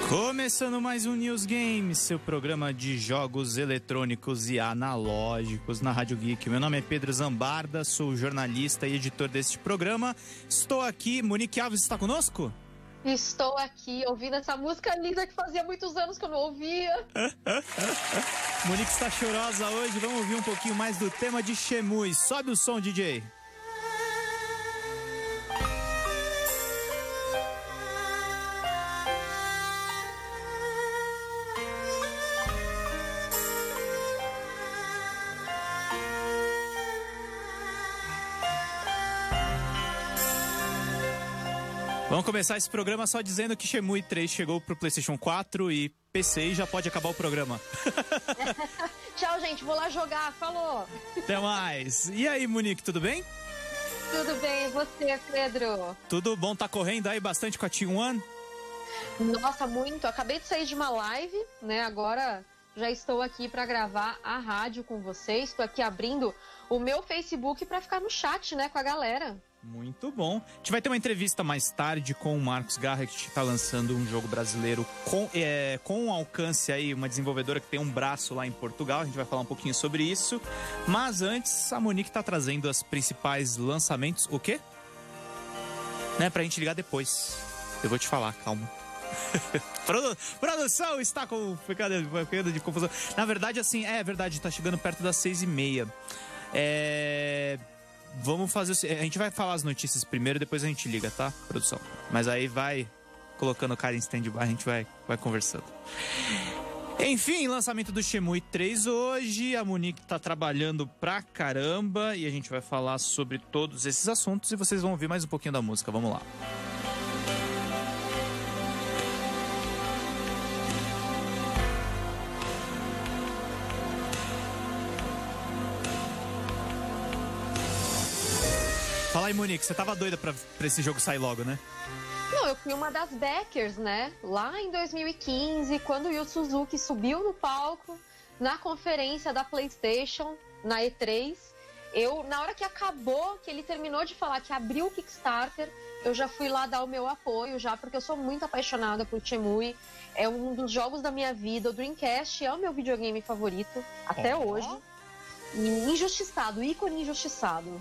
Começando mais um News Games, seu programa de jogos eletrônicos e analógicos na Rádio Geek. Meu nome é Pedro Zambarda, sou jornalista e editor deste programa. Estou aqui, Monique Alves está conosco? Estou aqui ouvindo essa música linda que fazia muitos anos que eu não ouvia. Monique está chorosa hoje, vamos ouvir um pouquinho mais do tema de Shenmue. Sobe o som, DJ. Vamos começar esse programa só dizendo que Shenmue 3 chegou pro PlayStation 4 e PC e já pode acabar o programa. Tchau, gente. Vou lá jogar. Falou. Até mais. E aí, Monique, tudo bem? Tudo bem. E você, Pedro? Tudo bom? Tá correndo aí bastante com a T1? Nossa, muito. Acabei de sair de uma live, né? Agora já estou aqui para gravar a rádio com vocês. Estou aqui abrindo o meu Facebook para ficar no chat, né, com a galera. Muito bom. A gente vai ter uma entrevista mais tarde com o Marcos Garra, que está lançando um jogo brasileiro com alcance aí, uma desenvolvedora que tem um braço lá em Portugal. A gente vai falar um pouquinho sobre isso. Mas antes, a Monique está trazendo os principais lançamentos. O quê? Né, pra gente ligar depois. Eu vou te falar, calma. Produção está com ficando de confusão. Na verdade, assim, é verdade, tá chegando perto das 6h30. Vamos fazer... A gente vai falar as notícias primeiro, depois a gente liga, tá, produção? Mas aí vai colocando o cara em stand-by, a gente vai conversando. Enfim, lançamento do Shenmue 3 hoje. A Monique tá trabalhando pra caramba e a gente vai falar sobre todos esses assuntos e vocês vão ouvir mais um pouquinho da música. Vamos lá. Fala aí, Monique, você tava doida pra esse jogo sair logo, né? Não, eu fui uma das backers, né? Lá em 2015, quando o Yu Suzuki subiu no palco na conferência da PlayStation, na E3, na hora que acabou, que ele terminou de falar que abriu o Kickstarter, eu já fui lá dar o meu apoio, já, porque eu sou muito apaixonada por Shenmue. É um dos jogos da minha vida. O Dreamcast é o meu videogame favorito, até hoje. Injustiçado, ícone injustiçado.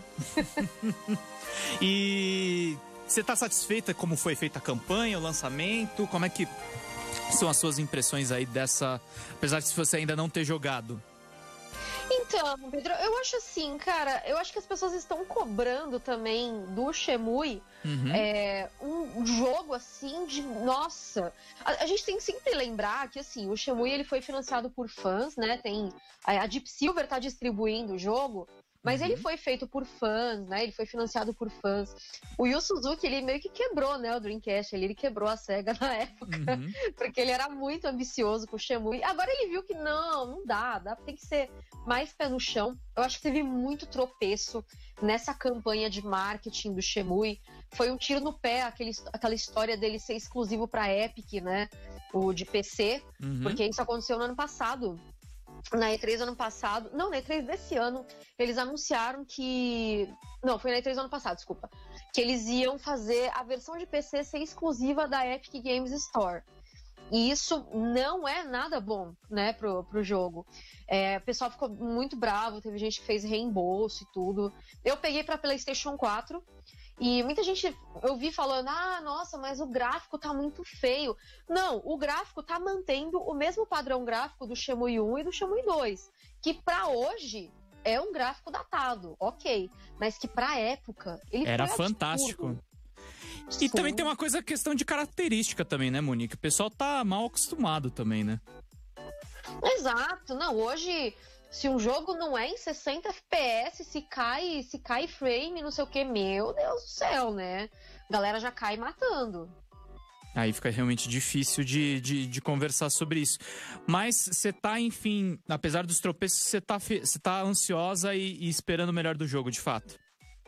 E você tá satisfeita como foi feita a campanha, o lançamento? Como é que são as suas impressões aí dessa... Apesar de você ainda não ter jogado. Então, Pedro, eu acho assim, cara, eu acho que as pessoas estão cobrando também do Shenmue um jogo assim de... Nossa, a gente tem que sempre lembrar que assim, o Shenmue ele foi financiado por fãs, né? A Deep Silver tá distribuindo o jogo, mas ele foi feito por fãs, né? Ele foi financiado por fãs. O Yu Suzuki, ele meio que quebrou, né, o Dreamcast. Ele quebrou a SEGA na época, porque ele era muito ambicioso com o Shenmue. Agora ele viu que não dá, tem que ser mais pé no chão. Eu acho que teve muito tropeço nessa campanha de marketing do Shenmue. Foi um tiro no pé, aquela história dele ser exclusivo pra Epic, né? O de PC, porque isso aconteceu no ano passado. Na E3 ano passado, não, na E3 desse ano, eles anunciaram que... Não, foi na E3 ano passado, desculpa. Que eles iam fazer a versão de PC ser exclusiva da Epic Games Store. E isso não é nada bom, né, pro jogo. O pessoal ficou muito bravo, teve gente que fez reembolso e tudo. Eu peguei pra PlayStation 4 e muita gente eu vi falando, nossa, mas o gráfico tá muito feio. Não, o gráfico tá mantendo o mesmo padrão gráfico do Shenmue 1 e do Shenmue 2, que pra hoje é um gráfico datado, ok, mas que pra época ele era foi fantástico. absurdo. E também tem uma coisa, questão de característica também, né, Monique? O pessoal tá mal acostumado também, né? Exato, não, hoje, se um jogo não é em 60 FPS, se cai frame, não sei o que, meu Deus do céu, né? A galera já cai matando. Aí fica realmente difícil de conversar sobre isso. Mas você tá, enfim, apesar dos tropeços, você tá ansiosa e esperando o melhor do jogo, de fato.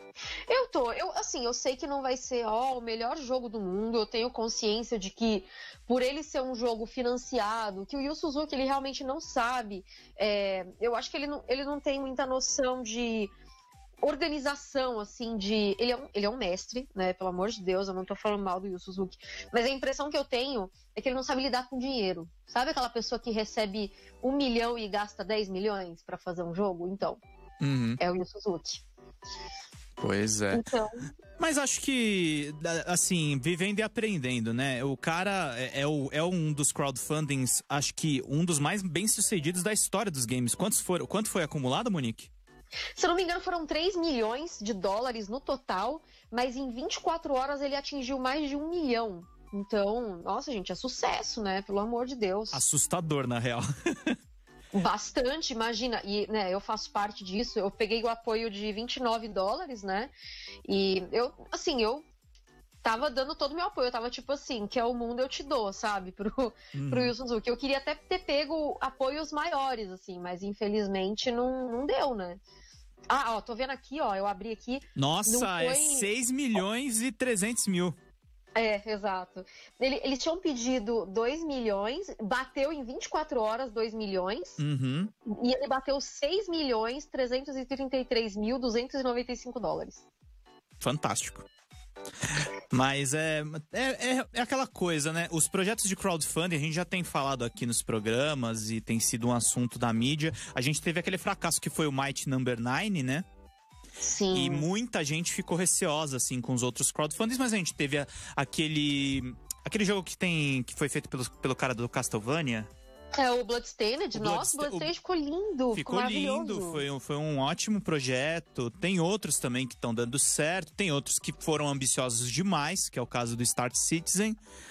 Eu sei que não vai ser o melhor jogo do mundo, eu tenho consciência de que por ele ser um jogo financiado, que o Yu Suzuki ele realmente não sabe, eu acho que ele não tem muita noção de organização, assim, de... Ele é um mestre, né? Pelo amor de Deus, eu não tô falando mal do Yu Suzuki. Mas a impressão que eu tenho é que ele não sabe lidar com dinheiro. Sabe aquela pessoa que recebe 1 milhão e gasta 10 milhões pra fazer um jogo? Então, é o Yu Suzuki. Pois é. Então... Mas acho que, assim, vivendo e aprendendo, né? O cara é um dos crowdfundings, acho que um dos mais bem-sucedidos da história dos games. Quanto foi acumulado, Monique? Se eu não me engano, foram 3 milhões de dólares no total, mas em 24 horas ele atingiu mais de 1 milhão. Então, nossa, gente, é sucesso, né? Pelo amor de Deus. Assustador, na real. Bastante, imagina. E, né, eu faço parte disso. Eu peguei o apoio de 29 dólares, né? E eu tava dando todo o meu apoio. Eu tava tipo assim, que é o mundo eu te dou, sabe? Pro Yu Suzuki. Eu queria até ter pego apoios maiores, assim, mas infelizmente não deu, né? Ah, ó, tô vendo aqui, ó, eu abri aqui. Nossa, é 6 milhões e 300 mil. É, exato. Eles tinham pedido 2 milhões, bateu em 24 horas 2 milhões, e ele bateu 6 milhões 333 mil 295 dólares. Fantástico. Mas é aquela coisa, né? Os projetos de crowdfunding, a gente já tem falado aqui nos programas e tem sido um assunto da mídia. A gente teve aquele fracasso que foi o Might Number 9, né? Sim. E muita gente ficou receosa, assim, com os outros crowdfundings, mas a gente teve aquele jogo que foi feito pelo cara do Castlevania. É o Bloodstained. Nossa, o Bloodstained ficou lindo. Ficou lindo, foi um ótimo projeto. Tem outros também que estão dando certo, tem outros que foram ambiciosos demais, que é o caso do Star Citizen.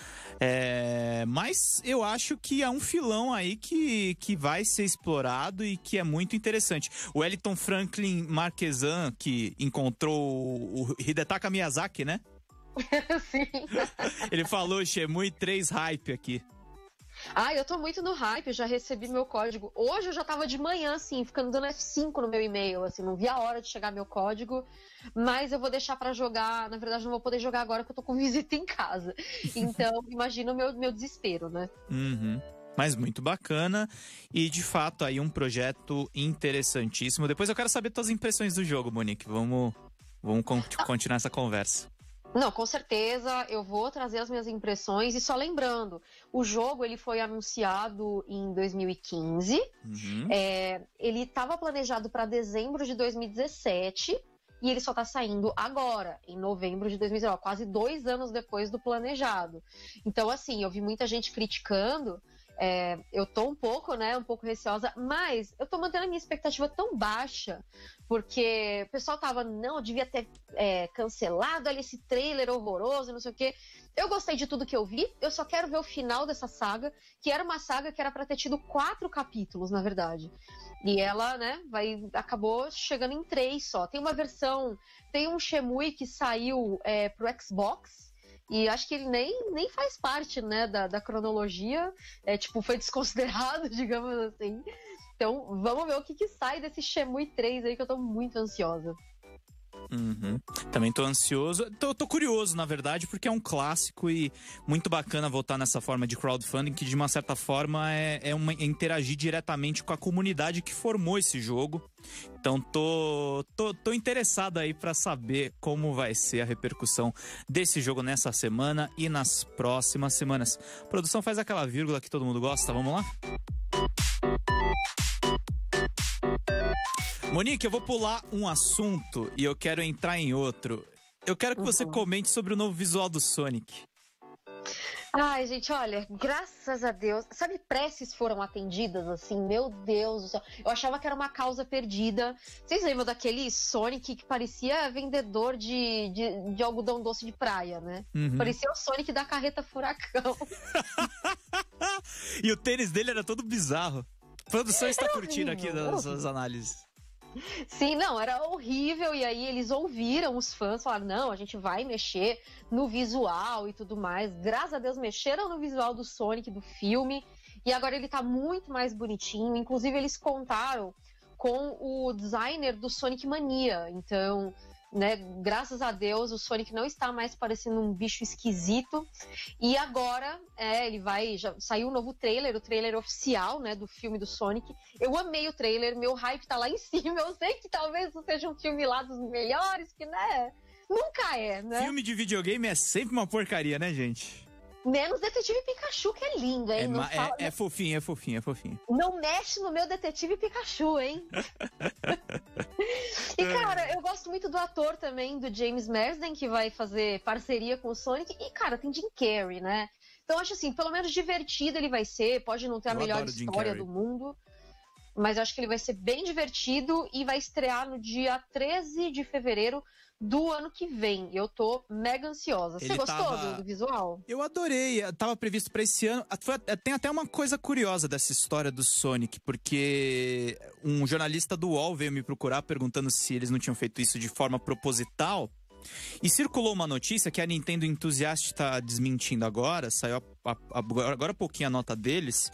Mas eu acho que é um filão aí que vai ser explorado e que é muito interessante. O Wellington Franklin Marquesan, que encontrou o Hidetaka Miyazaki, né? Sim. Ele falou Shenmue 3 hype aqui. Ah, eu tô muito no hype, eu já recebi meu código. Hoje eu já tava de manhã, assim, ficando dando F5 no meu e-mail, assim, não vi a hora de chegar meu código, mas eu vou deixar pra jogar, na verdade não vou poder jogar agora que eu tô com visita em casa. Então, imagina o meu desespero, né? Mas muito bacana e, de fato, aí um projeto interessantíssimo. Depois eu quero saber tuas impressões do jogo, Monique. Vamos continuar essa conversa. Não, com certeza eu vou trazer as minhas impressões. E só lembrando, o jogo ele foi anunciado em 2015. Ele estava planejado para dezembro de 2017 e ele só está saindo agora, em novembro de 2019, quase 2 anos depois do planejado. Então, assim, eu vi muita gente criticando. Eu tô um pouco receosa, mas eu tô mantendo a minha expectativa tão baixa, porque o pessoal tava, não, eu devia ter cancelado, olha esse trailer horroroso, não sei o quê. Eu gostei de tudo que eu vi, eu só quero ver o final dessa saga, que era uma saga que era pra ter tido 4 capítulos, na verdade. E ela, né, acabou chegando em 3 só. Tem uma versão, tem um Shenmue que saiu pro Xbox, e acho que ele nem faz parte, né, da cronologia. Foi desconsiderado, digamos assim. Então, vamos ver o que sai desse Shenmue 3 aí, que eu tô muito ansiosa. Também tô ansioso. Tô curioso, na verdade, porque é um clássico e muito bacana voltar nessa forma de crowdfunding, que de uma certa forma é interagir diretamente com a comunidade que formou esse jogo. Então tô interessado aí pra saber como vai ser a repercussão desse jogo nessa semana e nas próximas semanas. A produção, faz aquela vírgula que todo mundo gosta, vamos lá? Monique, eu vou pular um assunto e eu quero entrar em outro. Eu quero que você comente sobre o novo visual do Sonic. Ai, gente, olha, graças a Deus. Sabe, preces foram atendidas, assim, meu Deus do céu. Eu achava que era uma causa perdida. Vocês lembram daquele Sonic que parecia vendedor de algodão doce de praia, né? Parecia o Sonic da carreta furacão. E o tênis dele era todo bizarro. A produção está curtindo aqui das análises. Sim, não, era horrível. E aí eles ouviram os fãs, falaram, não, a gente vai mexer no visual e tudo mais. Graças a Deus mexeram no visual do Sonic, do filme. E agora ele tá muito mais bonitinho. Inclusive eles contaram com o designer do Sonic Mania. Então né? Graças a Deus, o Sonic não está mais parecendo um bicho esquisito. E agora, já saiu um novo trailer, o trailer oficial, né, do filme do Sonic. Eu amei o trailer, meu hype tá lá em cima. Eu sei que talvez não seja um filme lá dos melhores, que, né? Nunca é, né? Filme de videogame é sempre uma porcaria, né, gente? Menos Detetive Pikachu, que é lindo, hein? É fofinho. Não mexe no meu Detetive Pikachu, hein? E, cara, eu gosto muito do ator também, do James Marsden, que vai fazer parceria com o Sonic. E, cara, tem Jim Carrey, né? Então, acho assim, pelo menos divertido ele vai ser. Pode não ter a melhor história do mundo, mas acho que ele vai ser bem divertido e vai estrear no dia 13 de fevereiro do ano que vem. Eu tô mega ansiosa. Você gostou do visual? Eu adorei. Tava previsto pra esse ano. Tem até uma coisa curiosa dessa história do Sonic, porque um jornalista do UOL veio me procurar perguntando se eles não tinham feito isso de forma proposital. E circulou uma notícia que a Nintendo Enthusiast tá desmentindo agora, saiu agora há pouquinho a nota deles,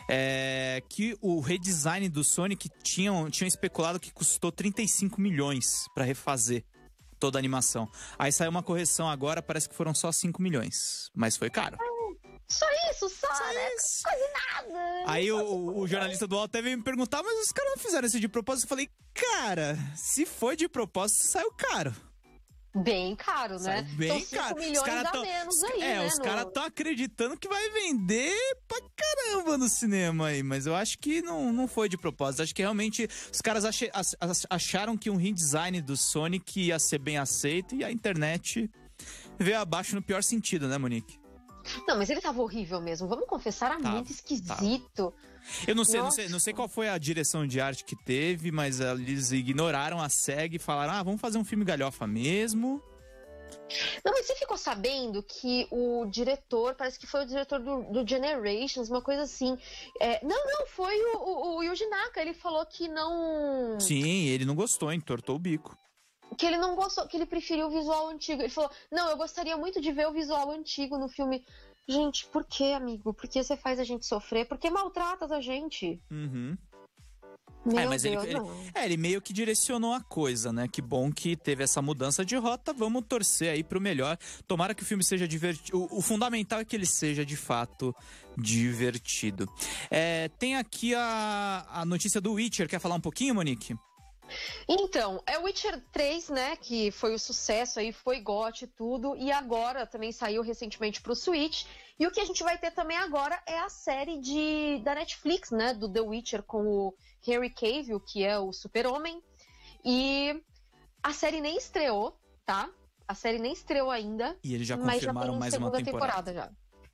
que o redesign do Sonic tinham especulado que custou 35 milhões pra refazer toda a animação. Aí saiu uma correção agora, parece que foram só 5 milhões. Mas foi caro. Só isso, né? Quase nada. Aí o jornalista do UOL até veio me perguntar, mas os caras não fizeram isso de propósito? Eu falei, cara, se foi de propósito, saiu caro. Bem caro, né? Bem São 5 caro. milhões a menos aí, né? Os caras estão acreditando que vai vender pra caramba no cinema aí. Mas eu acho que não foi de propósito. Acho que realmente os caras acharam que um redesign do Sonic ia ser bem aceito e a internet veio abaixo no pior sentido, né, Monique? Não, mas ele tava horrível mesmo. Vamos confessar, era muito esquisito. Eu não sei qual foi a direção de arte que teve, mas eles ignoraram a SEG e falaram, vamos fazer um filme galhofa mesmo. Não, mas você ficou sabendo que o diretor, parece que foi o diretor do Generations, uma coisa assim. Não, foi o Yuji Naka, ele falou que não... Sim, ele não gostou, entortou o bico. Que ele não gostou, que ele preferiu o visual antigo. Ele falou, não, eu gostaria muito de ver o visual antigo no filme. Gente, por que, amigo? Por que você faz a gente sofrer? Por que maltratas a gente? Uhum. Mas ele meio que direcionou a coisa, né? Que bom que teve essa mudança de rota. Vamos torcer aí pro melhor. Tomara que o filme seja divertido. O fundamental é que ele seja, de fato, divertido. Tem aqui a notícia do Witcher. Quer falar um pouquinho, Monique? Então, é o Witcher 3, né, que foi o sucesso aí, foi GOT e tudo, e agora também saiu recentemente pro Switch, e o que a gente vai ter também agora é a série da Netflix, né, do The Witcher com o Henry Cavill, que é o Super-Homem, e a série nem estreou, tá? A série nem estreou ainda, e eles já mas já confirmaram tem mais uma temporada já.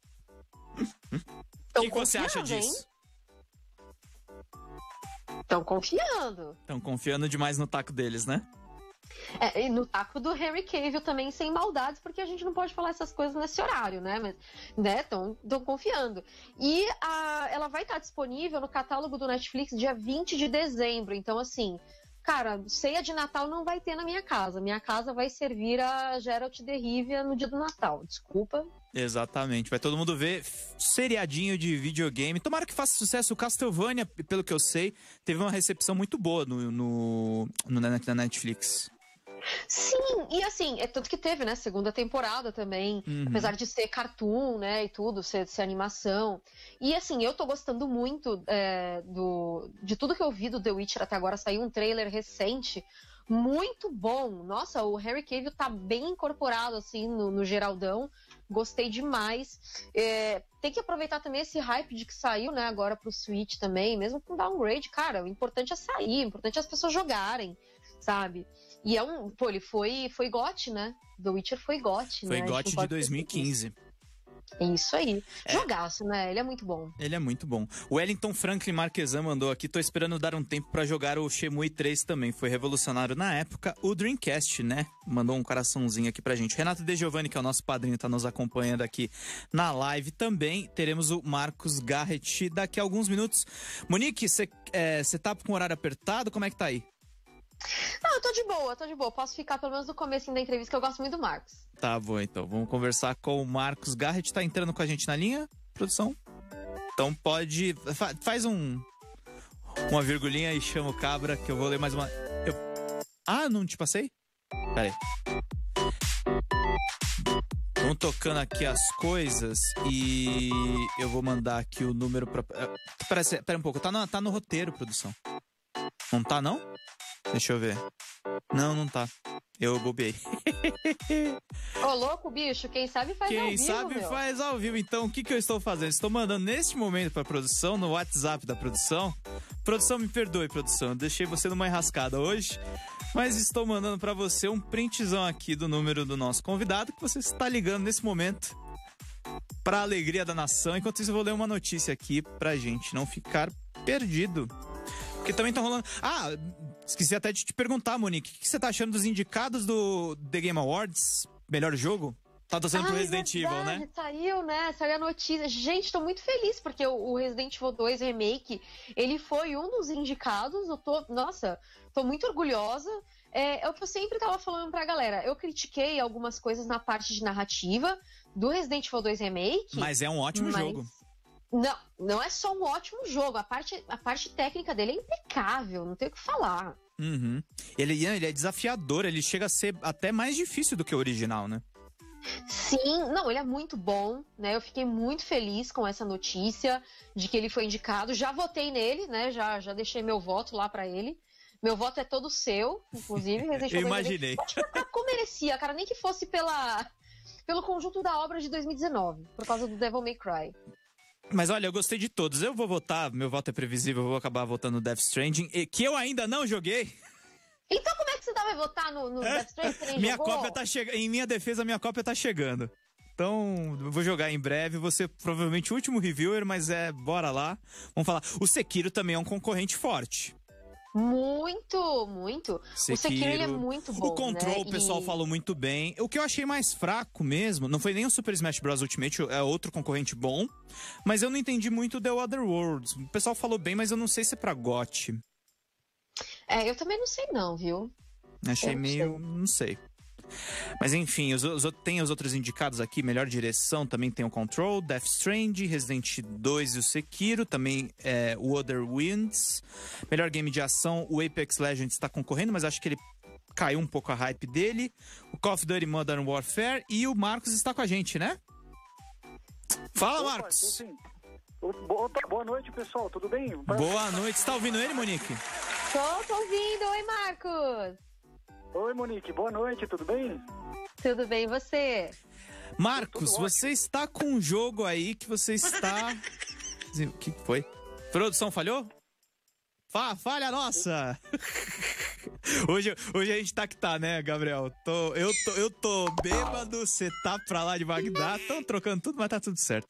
O que você acha disso? Estão confiando. Estão confiando demais no taco deles, né? E no taco do Henry Cavill também, sem maldades, porque a gente não pode falar essas coisas nesse horário, né? Mas, né, estão confiando. E ela vai estar disponível no catálogo do Netflix dia 20 de dezembro. Então, assim, cara, ceia de Natal não vai ter na minha casa. Minha casa vai servir a Geralt de Rivia no dia do Natal. Desculpa. Exatamente. Vai todo mundo ver seriadinho de videogame. Tomara que faça sucesso. O Castlevania, pelo que eu sei, teve uma recepção muito boa na Netflix. Sim, e assim, tanto que teve, né, segunda temporada também, apesar de ser cartoon, né, e tudo, ser animação. E assim, eu tô gostando muito de tudo que eu vi do The Witcher até agora. Saiu um trailer recente, muito bom. Nossa, o Henry Cavill tá bem incorporado, assim, no geraldão. Gostei demais. Tem que aproveitar também esse hype de que saiu, né, agora pro Switch também, mesmo com downgrade, cara, o importante é sair, o importante é as pessoas jogarem, sabe? E ele foi GOT, né? The Witcher foi GOT, né? Foi GOT de 2015. É isso aí. Jogaço, né? Ele é muito bom. Ele é muito bom. O Wellington Franklin Marquesan mandou aqui, tô esperando dar um tempo pra jogar o Shenmue 3 também. Foi revolucionário na época. O Dreamcast, né? Mandou um coraçãozinho aqui pra gente. Renato De Giovanni, que é o nosso padrinho, tá nos acompanhando aqui na live também. Teremos o Marcos Garrett daqui a alguns minutos. Monique, você tá com o horário apertado? Como é que tá aí? Não, eu tô de boa. Posso ficar pelo menos no começo da entrevista, que eu gosto muito do Marcos. Tá bom, então. Vamos conversar com o Marcos Garrett. Tá entrando com a gente na linha, produção? Então pode... Faz uma virgulinha e chama o cabra, que eu vou ler mais uma... não te passei? Pera aí. Vamos tocando aqui as coisas e eu vou mandar aqui o número pra... Pera um pouco, tá no roteiro, produção. Não tá, não? Deixa eu ver. Não tá. Eu bobeei. Ô, louco, bicho, quem sabe faz ao vivo, Quem sabe faz ao vivo. Então, o que eu estou fazendo? Estou mandando neste momento pra produção, no WhatsApp da produção. Produção, me perdoe, produção. Eu deixei você numa enrascada hoje. Mas estou mandando pra você um printzão aqui do número do nosso convidado que você está ligando nesse momento pra alegria da nação. Enquanto isso, eu vou ler uma notícia aqui pra gente não ficar perdido. Porque também tá rolando... Ah, esqueci até de te perguntar, Monique. O que você tá achando dos indicados do The Game Awards? Melhor jogo? Tá torcendo pro Resident Evil, né? Saiu a notícia. Gente, tô muito feliz, porque o Resident Evil 2 Remake, ele foi um dos indicados. Eu tô muito orgulhosa. É o que eu sempre tava falando pra galera. Eu critiquei algumas coisas na parte de narrativa do Resident Evil 2 Remake. Mas é um ótimo jogo. Não é só um ótimo jogo. A parte técnica dele é impecável, não tem o que falar. Uhum. Ele é desafiador, ele chega a ser até mais difícil do que o original, né? Sim, ele é muito bom, né? Eu fiquei muito feliz com essa notícia de que ele foi indicado. Já votei nele, né? Já deixei meu voto lá pra ele. Meu voto é todo seu, inclusive. Eu imaginei. Acho que como merecia, cara, nem que fosse pelo conjunto da obra de 2019, por causa do Devil May Cry. Mas olha, eu gostei de todos. Eu vou votar, meu voto é previsível, eu vou acabar votando no Death Stranding, que eu ainda não joguei. Então como é que você vai votar no Death Stranding? Minha cópia tá chegando. Em minha defesa, minha cópia tá chegando. Então, eu vou jogar em breve. Vou ser provavelmente o último reviewer, mas bora lá. Vamos falar. O Sekiro também é um concorrente forte. Muito, muito. Sekiro, o Sekiro, ele é muito bom, o Control, né? o pessoal falou muito bem. O que eu achei mais fraco mesmo, não foi nem o Super Smash Bros. Ultimate, é outro concorrente bom, mas eu não entendi muito The Other Worlds. O pessoal falou bem, mas eu não sei se é pra GOT. Eu também não sei não, viu? Achei meio... não sei. Mas enfim, tem os outros indicados aqui. Melhor direção também tem o Control, Death Stranding, Resident 2 e o Sekiro. Também o Other Winds. Melhor game de ação, o Apex Legends está concorrendo, mas acho que ele caiu um pouco a hype dele. O Call of Duty Modern Warfare. E o Marcos está com a gente, né? Fala, Marcos! Boa noite, pessoal, tudo bem? Boa noite, você tá ouvindo ele, Monique? Tô ouvindo, oi, Marcos! Oi, Monique, boa noite, tudo bem? Tudo bem, e você? Marcos, você está com um jogo aí que você está... O que foi? Produção falhou? Falha nossa! Hoje a gente tá que tá, né, Gabriel? Eu tô bêbado, você tá pra lá de Bagdá, tão trocando tudo, mas tá tudo certo.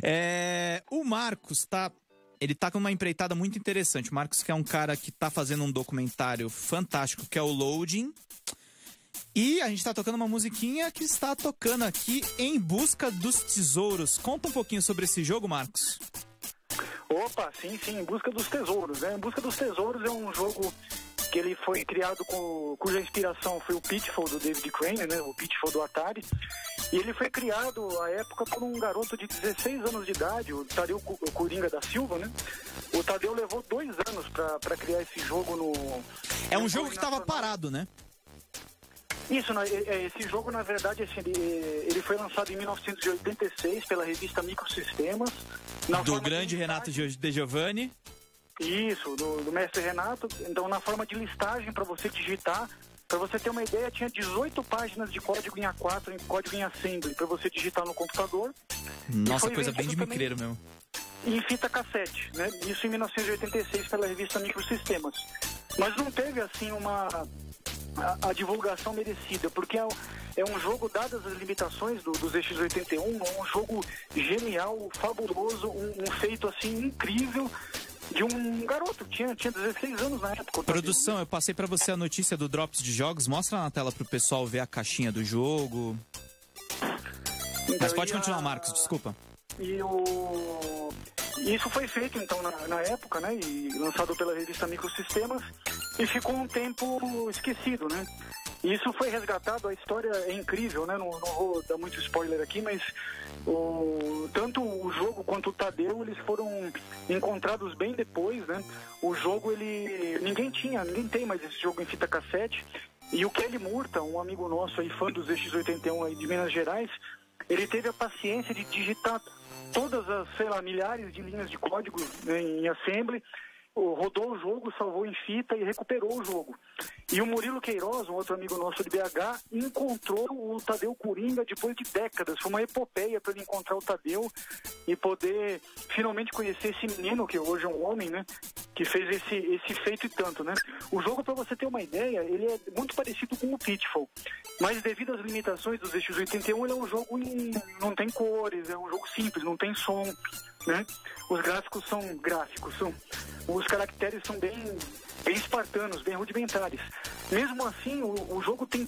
O Marcos ele tá com uma empreitada muito interessante. O Marcos, que é um cara que tá fazendo um documentário fantástico, que é o Loading. E a gente tá tocando uma musiquinha que está tocando aqui, Em Busca dos Tesouros. Conta um pouquinho sobre esse jogo, Marcos. Opa, sim, Em Busca dos Tesouros, né? Em Busca dos Tesouros é um jogo que ele foi criado cuja inspiração foi o Pitfall do David Crane, né? O Pitfall do Atari. E ele foi criado à época por um garoto de 16 anos de idade, o Tadeu Coringa da Silva, né? O Tadeu levou 2 anos para criar esse jogo no... É um jogo que estava parado, né? Isso, esse jogo, na verdade, ele foi lançado em 1986 pela revista Microsistemas. Do grande Renato De Giovanni. Isso, do mestre Renato. Então, na forma de listagem, para você digitar, para você ter uma ideia, tinha 18 páginas de código em A4, em código em Assembly, para você digitar no computador. Nossa, coisa bem de micreiro mesmo. Em fita cassete, né? Isso em 1986 pela revista Microsistemas. Mas não teve, assim, a divulgação merecida, porque é um jogo, dadas as limitações do ZX81, um jogo genial, fabuloso, um feito, assim, incrível, de um garoto, tinha 16 anos na época. Produção, eu passei pra você a notícia do Drops de Jogos, mostra na tela pro pessoal ver a caixinha do jogo. Então, mas pode continuar, Marcos, desculpa. Isso foi feito, então, na época, né, e lançado pela revista Microsistemas, e ficou um tempo esquecido, né. E isso foi resgatado, a história é incrível, né, não vou dar muito spoiler aqui, mas tanto o jogo quanto o Tadeu, eles foram encontrados bem depois, né. O jogo, ninguém tem mais esse jogo em fita cassete, E o Kelly Murta, um amigo nosso aí, fã dos ZX81 aí de Minas Gerais, ele teve a paciência de digitar todas as, milhares de linhas de código, né, em assembly, rodou o jogo, salvou em fita e recuperou o jogo. E o Murilo Queiroz, um outro amigo nosso de BH, encontrou o Tadeu Coringa depois de décadas. Foi uma epopeia para ele encontrar o Tadeu e poder finalmente conhecer esse menino, que hoje é um homem, né? Que fez esse feito e tanto, né? O jogo, para você ter uma ideia, ele é muito parecido com o Pitfall, mas devido às limitações do ZX81, ele é um jogo não tem cores, é um jogo simples, não tem som, né? Os gráficos os caracteres são bem espartanos, bem rudimentares. Mesmo assim, o jogo tem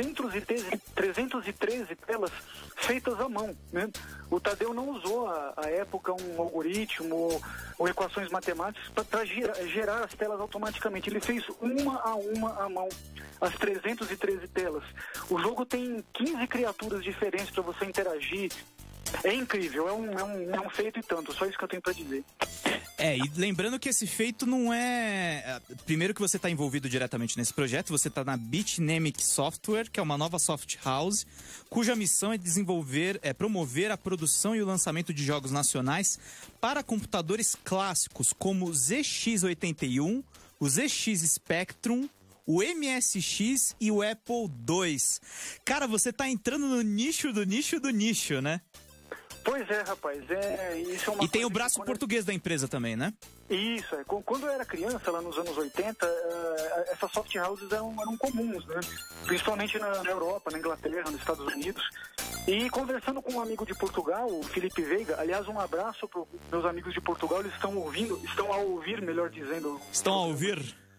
313 telas feitas à mão, né? O Tadeu não usou, à época, um algoritmo ou equações matemáticas para gerar as telas automaticamente. Ele fez uma à mão, as 313 telas. O jogo tem 15 criaturas diferentes para você interagir. É incrível, é um feito e tanto, só isso que eu tenho para dizer. E lembrando que esse feito não é... Primeiro que você está envolvido diretamente nesse projeto, você está na Bitnamic Software, que é uma nova soft house, cuja missão é promover a produção e o lançamento de jogos nacionais para computadores clássicos, como o ZX81, o ZX Spectrum, o MSX e o Apple II. Cara, você tá entrando no nicho do nicho do nicho, né? Pois é, rapaz. Isso é uma e tem o braço português da empresa também, né? Isso, Quando eu era criança, lá nos anos 80, essas soft houses eram comuns, né? Principalmente na Europa, na Inglaterra, nos Estados Unidos. E conversando com um amigo de Portugal, o Felipe Veiga, aliás, um abraço para os meus amigos de Portugal, eles estão a ouvir, melhor dizendo. Estão a ouvir?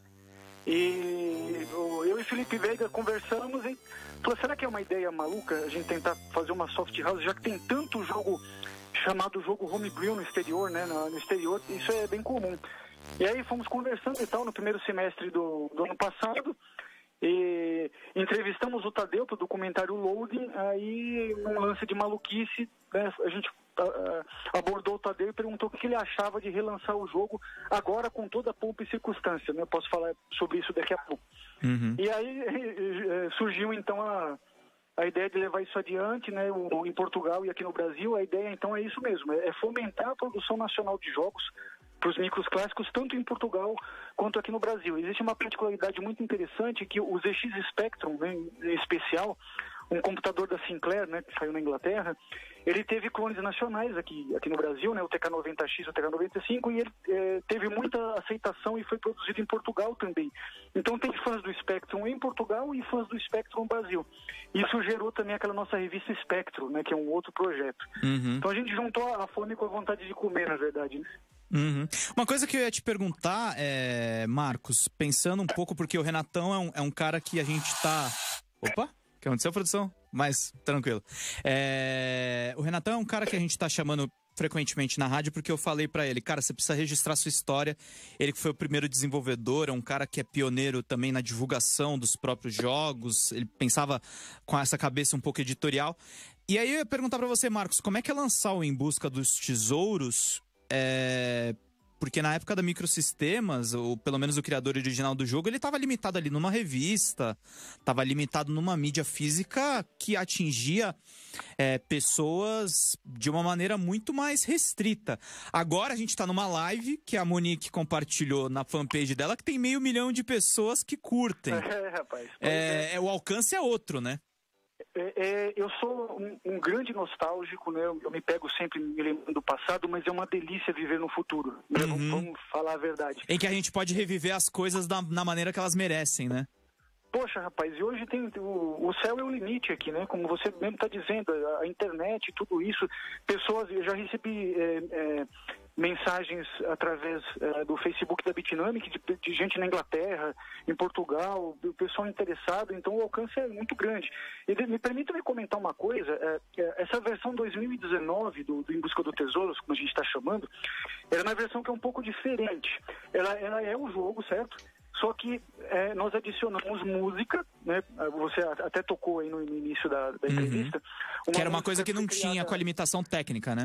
E eu e Felipe Veiga conversamos e falou, será que é uma ideia maluca a gente tentar fazer uma soft house, já que tem tanto jogo chamado jogo homebrew no exterior, né? No exterior, isso é bem comum. E aí fomos conversando e tal no primeiro semestre do ano passado e entrevistamos o Tadeu pro documentário Loading, aí um lance de maluquice, né? A gente abordou o Tadeu e perguntou o que ele achava de relançar o jogo agora com toda a pompa e circunstância, né? Eu posso falar sobre isso daqui a pouco. Uhum. E aí surgiu então a ideia de levar isso adiante, né? Em Portugal e aqui no Brasil, a ideia então é isso mesmo, é fomentar a produção nacional de jogos para os micros clássicos, tanto em Portugal quanto aqui no Brasil. Existe uma particularidade muito interessante que o ZX Spectrum, né, em especial, um computador da Sinclair, né, que saiu na Inglaterra, ele teve clones nacionais aqui no Brasil, né, o TK90X e o TK95, e ele teve muita aceitação e foi produzido em Portugal também. Então tem fãs do Spectrum em Portugal e fãs do Spectrum no Brasil. Isso gerou também aquela nossa revista Spectrum, né, que é um outro projeto. Uhum. Então a gente juntou a fome com a vontade de comer, na verdade, né? Uhum. Uma coisa que eu ia te perguntar, Marcos, pensando um pouco, porque o Renatão é um cara que a gente tá... Opa! O que aconteceu, produção? Mas, tranquilo. O Renatão é um cara que a gente tá chamando frequentemente na rádio, porque eu falei pra ele, cara, você precisa registrar sua história. Ele que foi o primeiro desenvolvedor, é um cara que é pioneiro também na divulgação dos próprios jogos, ele pensava com essa cabeça um pouco editorial. E aí eu ia perguntar pra você, Marcos, como é que é lançar o Em Busca dos Tesouros? Porque na época da Microsistemas, ou pelo menos o criador original do jogo, ele estava limitado ali numa revista, estava limitado numa mídia física que atingia pessoas de uma maneira muito mais restrita. Agora a gente está numa live que a Monique compartilhou na fanpage dela, que tem 500 mil de pessoas que curtem. Rapaz. O alcance é outro, né? Eu sou um grande nostálgico, né? Eu me pego sempre me lembrando do passado, mas é uma delícia viver no futuro, né? Uhum. Vamos falar a verdade. Em que a gente pode reviver as coisas na maneira que elas merecem, né? Poxa, rapaz, e hoje tem o céu é o limite aqui, né? Como você mesmo está dizendo, a internet, tudo isso, pessoas, eu já recebi mensagens através do Facebook da Bitnamic, de gente na Inglaterra, em Portugal, o pessoal interessado, então o alcance é muito grande. E me permita-me comentar uma coisa, essa versão 2019 do Em Busca do Tesouro, como a gente está chamando, ela é uma versão que é um pouco diferente. Ela é um jogo, certo? Só que nós adicionamos música, né? Você até tocou aí no início da entrevista. Que era uma coisa que não tinha com a limitação técnica, né?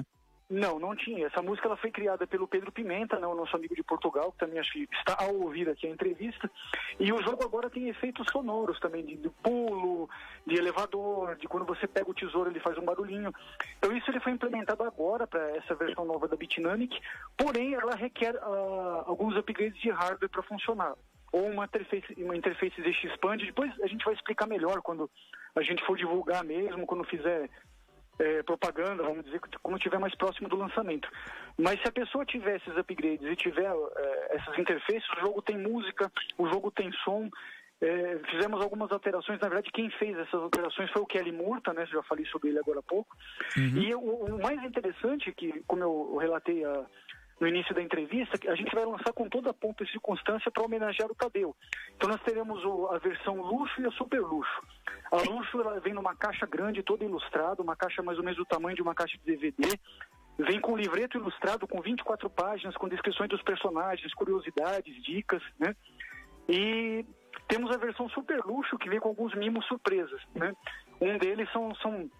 Não tinha. Essa música ela foi criada pelo Pedro Pimenta, né, o nosso amigo de Portugal, que também acho que está a ouvir aqui a entrevista. E o jogo agora tem efeitos sonoros também, de pulo, de elevador, de quando você pega o tesouro ele faz um barulhinho. Então isso ele foi implementado agora para essa versão nova da Bitnamic, porém ela requer alguns upgrades de hardware para funcionar. Ou uma interface ZX-Band, depois a gente vai explicar melhor quando a gente for divulgar mesmo, quando fizer propaganda, vamos dizer, quando estiver mais próximo do lançamento. Mas se a pessoa tiver esses upgrades e tiver essas interfaces, o jogo tem música, o jogo tem som. Fizemos algumas alterações, na verdade quem fez essas alterações foi o Kelly Murta, né? Já falei sobre ele agora há pouco. Uhum. E o mais interessante, que como eu relatei no início da entrevista, a gente vai lançar com toda a pompa e circunstância para homenagear o Tadeu. Então nós teremos a versão luxo e a super luxo. A luxo ela vem numa caixa grande, toda ilustrada, uma caixa mais ou menos do tamanho de uma caixa de DVD. Vem com livreto ilustrado com 24 páginas, com descrições dos personagens, curiosidades, dicas, né? E temos a versão super luxo, que vem com alguns mimos surpresas, né? Um deles são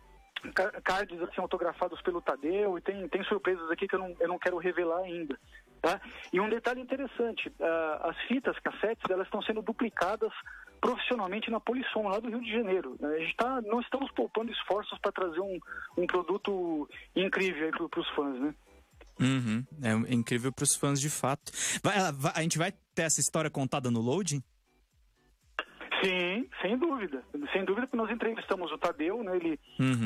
cards assim, autografados pelo Tadeu, e tem surpresas aqui que eu não quero revelar ainda, tá? E um detalhe interessante, as fitas cassetes, elas estão sendo duplicadas profissionalmente na Polisson, lá do Rio de Janeiro. Não estamos poupando esforços para trazer um produto incrível para os fãs, né? Uhum. É incrível para os fãs de fato. A gente vai ter essa história contada no Loading? Sim, sem dúvida. Sem dúvida que nós entrevistamos o Tadeu, né? Ele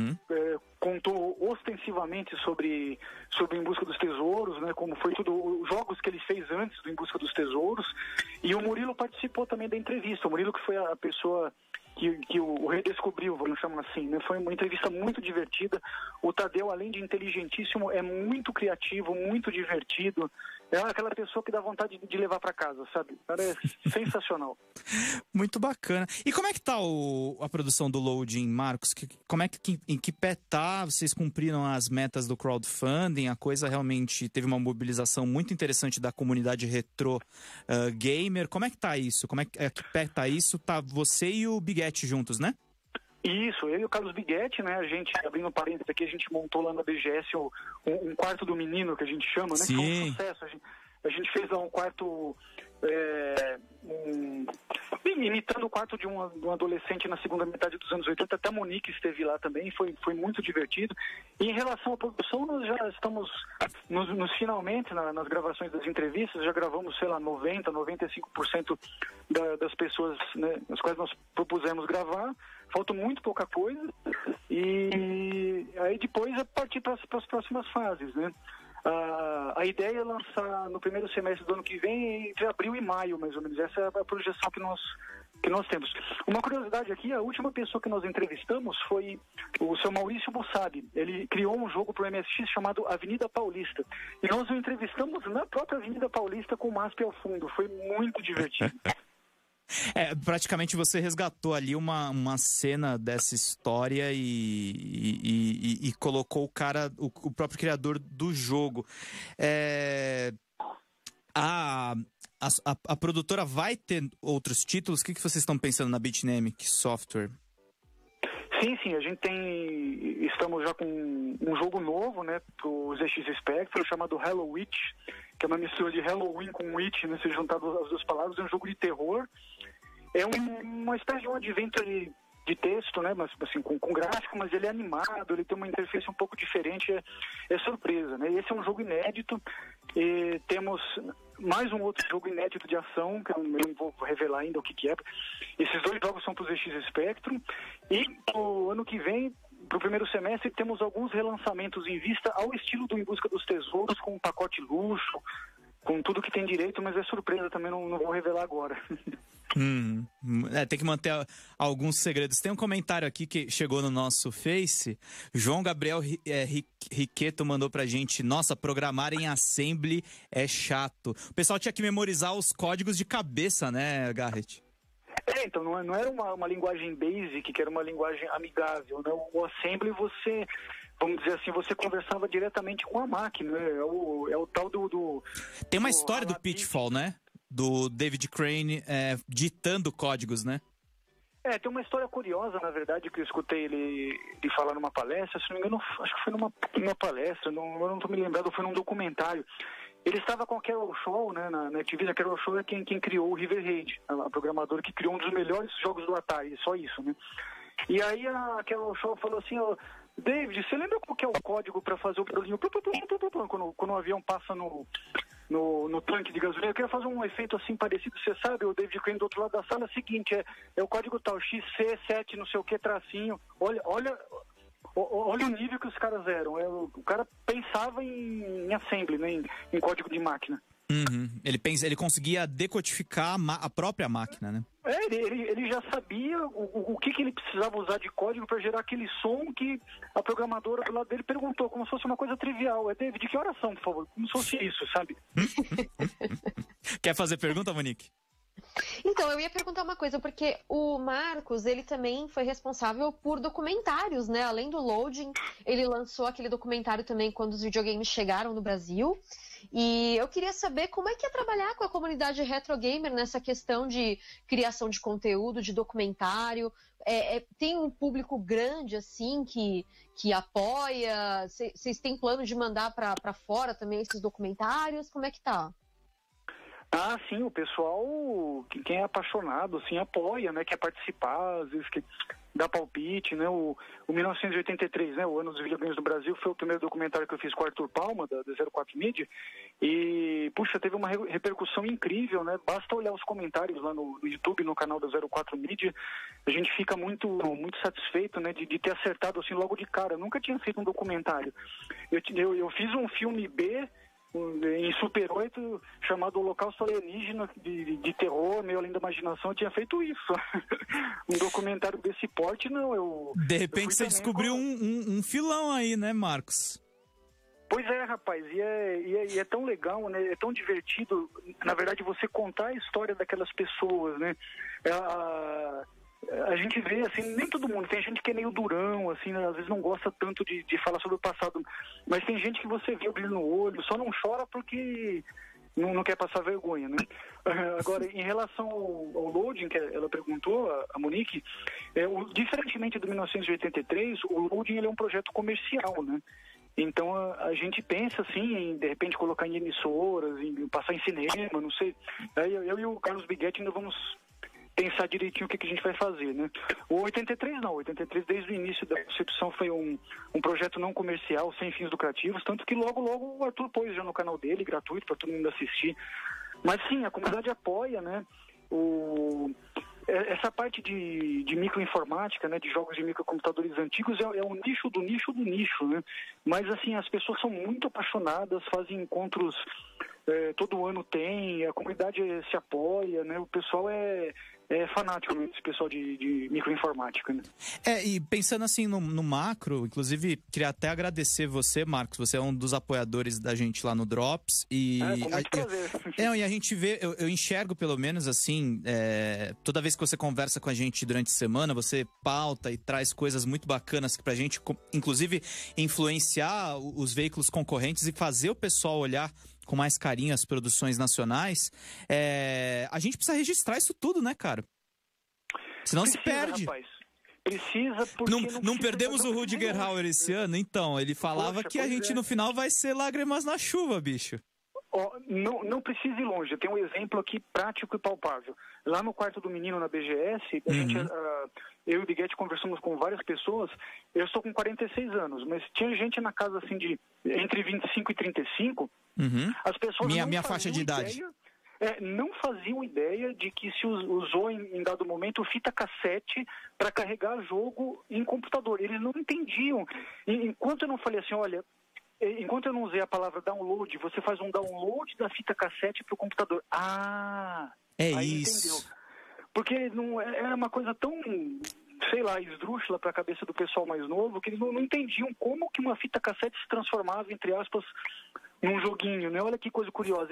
contou ostensivamente sobre Em Busca dos Tesouros, né? Como foi tudo, os jogos que ele fez antes do Em Busca dos Tesouros. E o Murilo participou também da entrevista. O Murilo que foi a pessoa que o redescobriu, vamos chamar assim, né? Foi uma entrevista muito divertida. O Tadeu, além de inteligentíssimo, é muito criativo, muito divertido. É aquela pessoa que dá vontade de levar para casa, sabe? O cara é sensacional. Muito bacana. E como é que tá a produção do Loading, Marcos? Em que pé tá? Vocês cumpriram as metas do crowdfunding? A coisa realmente teve uma mobilização muito interessante da comunidade retrô gamer. Como é que tá isso? Que pé tá isso? Tá você e o Biguete juntos, né? Isso, eu e o Carlos Biguetti, né, a gente, abrindo parênteses aqui, a gente montou lá na BGS um quarto do menino, que a gente chama, né? Sim. Que foi um sucesso. A gente fez lá um quarto imitando o quarto de um adolescente na segunda metade dos anos 80, até a Monique esteve lá também, foi muito divertido. E em relação à produção, nós já estamos nos finalmente, nas gravações das entrevistas, já gravamos, 95% das pessoas, né, as quais nós propusemos gravar. Falta muito pouca coisa, e aí depois é partir para as próximas fases, né? A ideia é lançar no primeiro semestre do ano que vem, entre abril e maio, mais ou menos. Essa é a projeção que nós temos. Uma curiosidade aqui, a última pessoa que nós entrevistamos foi o seu Maurício Bossab. Ele criou um jogo para o MSX chamado Avenida Paulista. E nós o entrevistamos na própria Avenida Paulista com o MASP ao fundo. Foi muito divertido. Praticamente você resgatou ali uma cena dessa história e colocou o próprio criador do jogo. A produtora vai ter outros títulos? O que vocês estão pensando na Bitnamic Software? Sim, estamos já com um jogo novo, né, pro ZX Spectrum, chamado Hello Witch, que é uma mistura de Halloween com Witch, né, se juntado as duas palavras, é um jogo de terror. É uma espécie de um adventure de texto, né, mas assim, com gráfico, mas ele é animado, ele tem uma interface um pouco diferente, é surpresa, né? Esse é um jogo inédito, e temos mais um outro jogo inédito de ação, que eu não vou revelar ainda o que é. Esses dois jogos são para o ZX Spectrum, e no ano que vem, para o primeiro semestre, temos alguns relançamentos em vista ao estilo do Em Busca dos Tesouros, com um pacote luxo, com tudo que tem direito, mas é surpresa também, não vou revelar agora. Tem que manter alguns segredos. Tem um comentário aqui que chegou no nosso Face. João Gabriel Riqueto mandou pra gente: nossa, programar em Assembly é chato. O pessoal tinha que memorizar os códigos de cabeça, né, Garrett? Então não era uma linguagem basic, que era uma linguagem amigável, né? O Assembly, vamos dizer assim, você conversava diretamente com a máquina, né? É o tal do... Tem uma história do Pitfall, né? Do David Crane ditando códigos, né? Tem uma história curiosa, na verdade, que eu escutei ele falar numa palestra, se não me engano, acho que foi numa palestra, eu não estou me lembrando, foi num documentário. Ele estava com a Carol Shaw, né, na Activision. A Carol Shaw é quem criou o River Raid, a programadora que criou um dos melhores jogos do Atari, só isso, né? E aí a Carol Shaw falou assim, David, você lembra qual que é o código para fazer o barulhinho quando o avião passa no tanque de gasolina? Eu queria fazer um efeito assim parecido, você sabe, o David Crane do outro lado da sala, é o seguinte, é o código tal, XC7, não sei o que, tracinho, olha o nível que os caras eram, o cara pensava em assembly, né, em código de máquina. Uhum. Ele conseguia decodificar a própria máquina, né? Ele já sabia o que ele precisava usar de código para gerar aquele som que a programadora do lado dele perguntou, como se fosse uma coisa trivial. David, de que horas são, por favor? Como se fosse isso, sabe? Quer fazer pergunta, Monique? Então, eu ia perguntar uma coisa, porque o Marcos, ele também foi responsável por documentários, né? Além do Loading, ele lançou aquele documentário também quando os videogames chegaram no Brasil. E eu queria saber como é que é trabalhar com a comunidade retro gamer nessa questão de criação de conteúdo, de documentário. Tem um público grande, assim, que apoia? Vocês têm plano de mandar para fora também esses documentários? Como é que tá? Ah, sim, o pessoal, quem é apaixonado, assim, apoia, né, quer participar, às vezes que dá palpite, né, o 1983, né, o Ano dos Videogames do Brasil, foi o primeiro documentário que eu fiz com o Arthur Palma, da 04 Media, e, puxa, teve uma repercussão incrível, né, basta olhar os comentários lá no YouTube, no canal da 04 Media, a gente fica muito satisfeito, né, de ter acertado, assim, logo de cara. Eu nunca tinha feito um documentário, eu fiz um filme B, em Super 8, chamado Holocausto Alienígena, de terror, meio além da imaginação, eu tinha feito isso. Um documentário desse porte, não. De repente você descobriu um filão aí, né, Marcos? Pois é, rapaz, e é tão legal, né? É tão divertido, na verdade, você contar a história daquelas pessoas, né? A gente vê, assim, nem todo mundo, tem gente que é meio durão, assim, né? Às vezes não gosta tanto de falar sobre o passado, mas tem gente que você vê o brilho no olho, só não chora porque não quer passar vergonha, né? Agora, em relação ao Loading, que ela perguntou, a Monique, diferentemente do 1983, o Loading ele é um projeto comercial, né? Então a gente pensa, assim, em, de repente, colocar em emissoras, em passar em cinema, não sei. Eu e o Carlos Biguetti ainda vamos pensar direitinho o que a gente vai fazer, né? O 83 não, o 83 desde o início da concepção foi um projeto não comercial, sem fins lucrativos, tanto que logo o Arthur pôs já no canal dele, gratuito, para todo mundo assistir. Mas sim, a comunidade apoia, né? Essa parte de microinformática, né, de jogos de microcomputadores antigos é um nicho do nicho do nicho, né? Mas assim, as pessoas são muito apaixonadas, fazem encontros, todo ano tem, a comunidade se apoia, né? O pessoal é fanático, né, esse pessoal de microinformática, né? E pensando assim no macro, inclusive, queria até agradecer você, Marcos, você é um dos apoiadores da gente lá no Drops. Com muito prazer. E a gente vê, eu enxergo pelo menos assim, toda vez que você conversa com a gente durante a semana, você pauta e traz coisas muito bacanas pra gente, inclusive influenciar os veículos concorrentes e fazer o pessoal olhar com mais carinho as produções nacionais. A gente precisa registrar isso tudo, né, cara? Senão se perde. Rapaz. Precisa, porque não perdemos o Rudiger Hauer esse ano? Então, ele falava que a gente no final vai ser lágrimas na chuva, bicho. Não precisa ir longe. Tem um exemplo aqui prático e palpável. Lá no quarto do menino, na BGS, eu e o Biguetti conversamos com várias pessoas. Eu estou com 46 anos, mas tinha gente na casa assim de entre 25 e 35. As pessoas minha faixa de idade. Não faziam ideia de que se usou em dado momento fita cassete para carregar jogo em computador. Eles não entendiam. Enquanto eu não falei assim, olha, enquanto eu não usei a palavra download, você faz um download da fita cassete para o computador. Aí isso. Entendeu. Porque não é uma coisa tão, sei lá, esdrúxula para a cabeça do pessoal mais novo, que eles não entendiam como que uma fita cassete se transformava, entre aspas, num joguinho, né? Olha que coisa curiosa.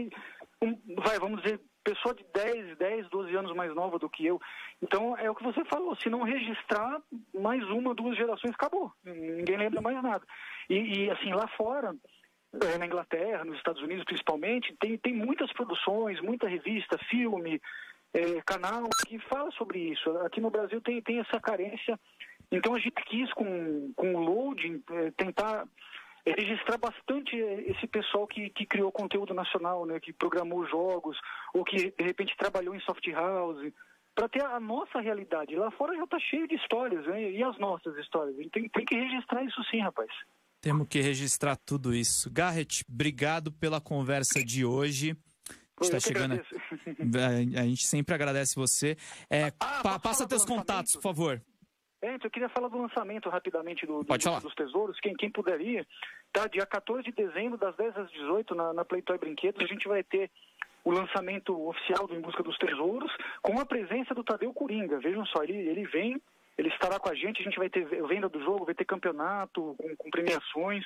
Vamos dizer, pessoa de 10, 12 anos mais nova do que eu. Então, é o que você falou, se não registrar mais 1, 2 gerações, acabou. Ninguém lembra mais nada. E assim, lá fora, na Inglaterra, nos Estados Unidos principalmente, tem muitas produções, muita revista, filme, canal que fala sobre isso. Aqui no Brasil tem essa carência. Então a gente quis, com o loading, tentar registrar bastante esse pessoal que criou conteúdo nacional, né, que programou jogos, ou que de repente trabalhou em soft house, para ter a nossa realidade. Lá fora já está cheio de histórias, né, e as nossas histórias. A gente tem que registrar isso sim, rapaz. Temos que registrar tudo isso. Garrett, obrigado pela conversa de hoje. Está chegando. A gente sempre agradece você. Passa teus contatos, por favor. Então eu queria falar do lançamento rapidamente dos Tesouros. Quem puder ir, tá? Dia 14 de dezembro, das 10 às 18, na Playtoy Brinquedos, a gente vai ter o lançamento oficial do Em Busca dos Tesouros, com a presença do Tadeu Coringa. Vejam só, ele vem, ele estará com a gente vai ter venda do jogo, vai ter campeonato com premiações.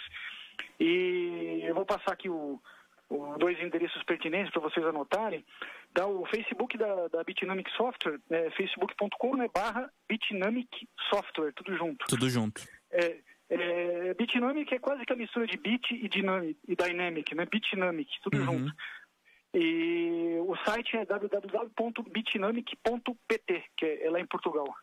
E eu vou passar aqui dois endereços pertinentes para vocês anotarem. Dá o Facebook da Bitnamic Software, facebook.com/Bitnamic Software, tudo junto. Tudo junto. Bitnamic é quase que a mistura de Bit e Dynamic, né? Bitnamic, tudo junto. E o site é www.bitnamic.pt, que é lá em Portugal.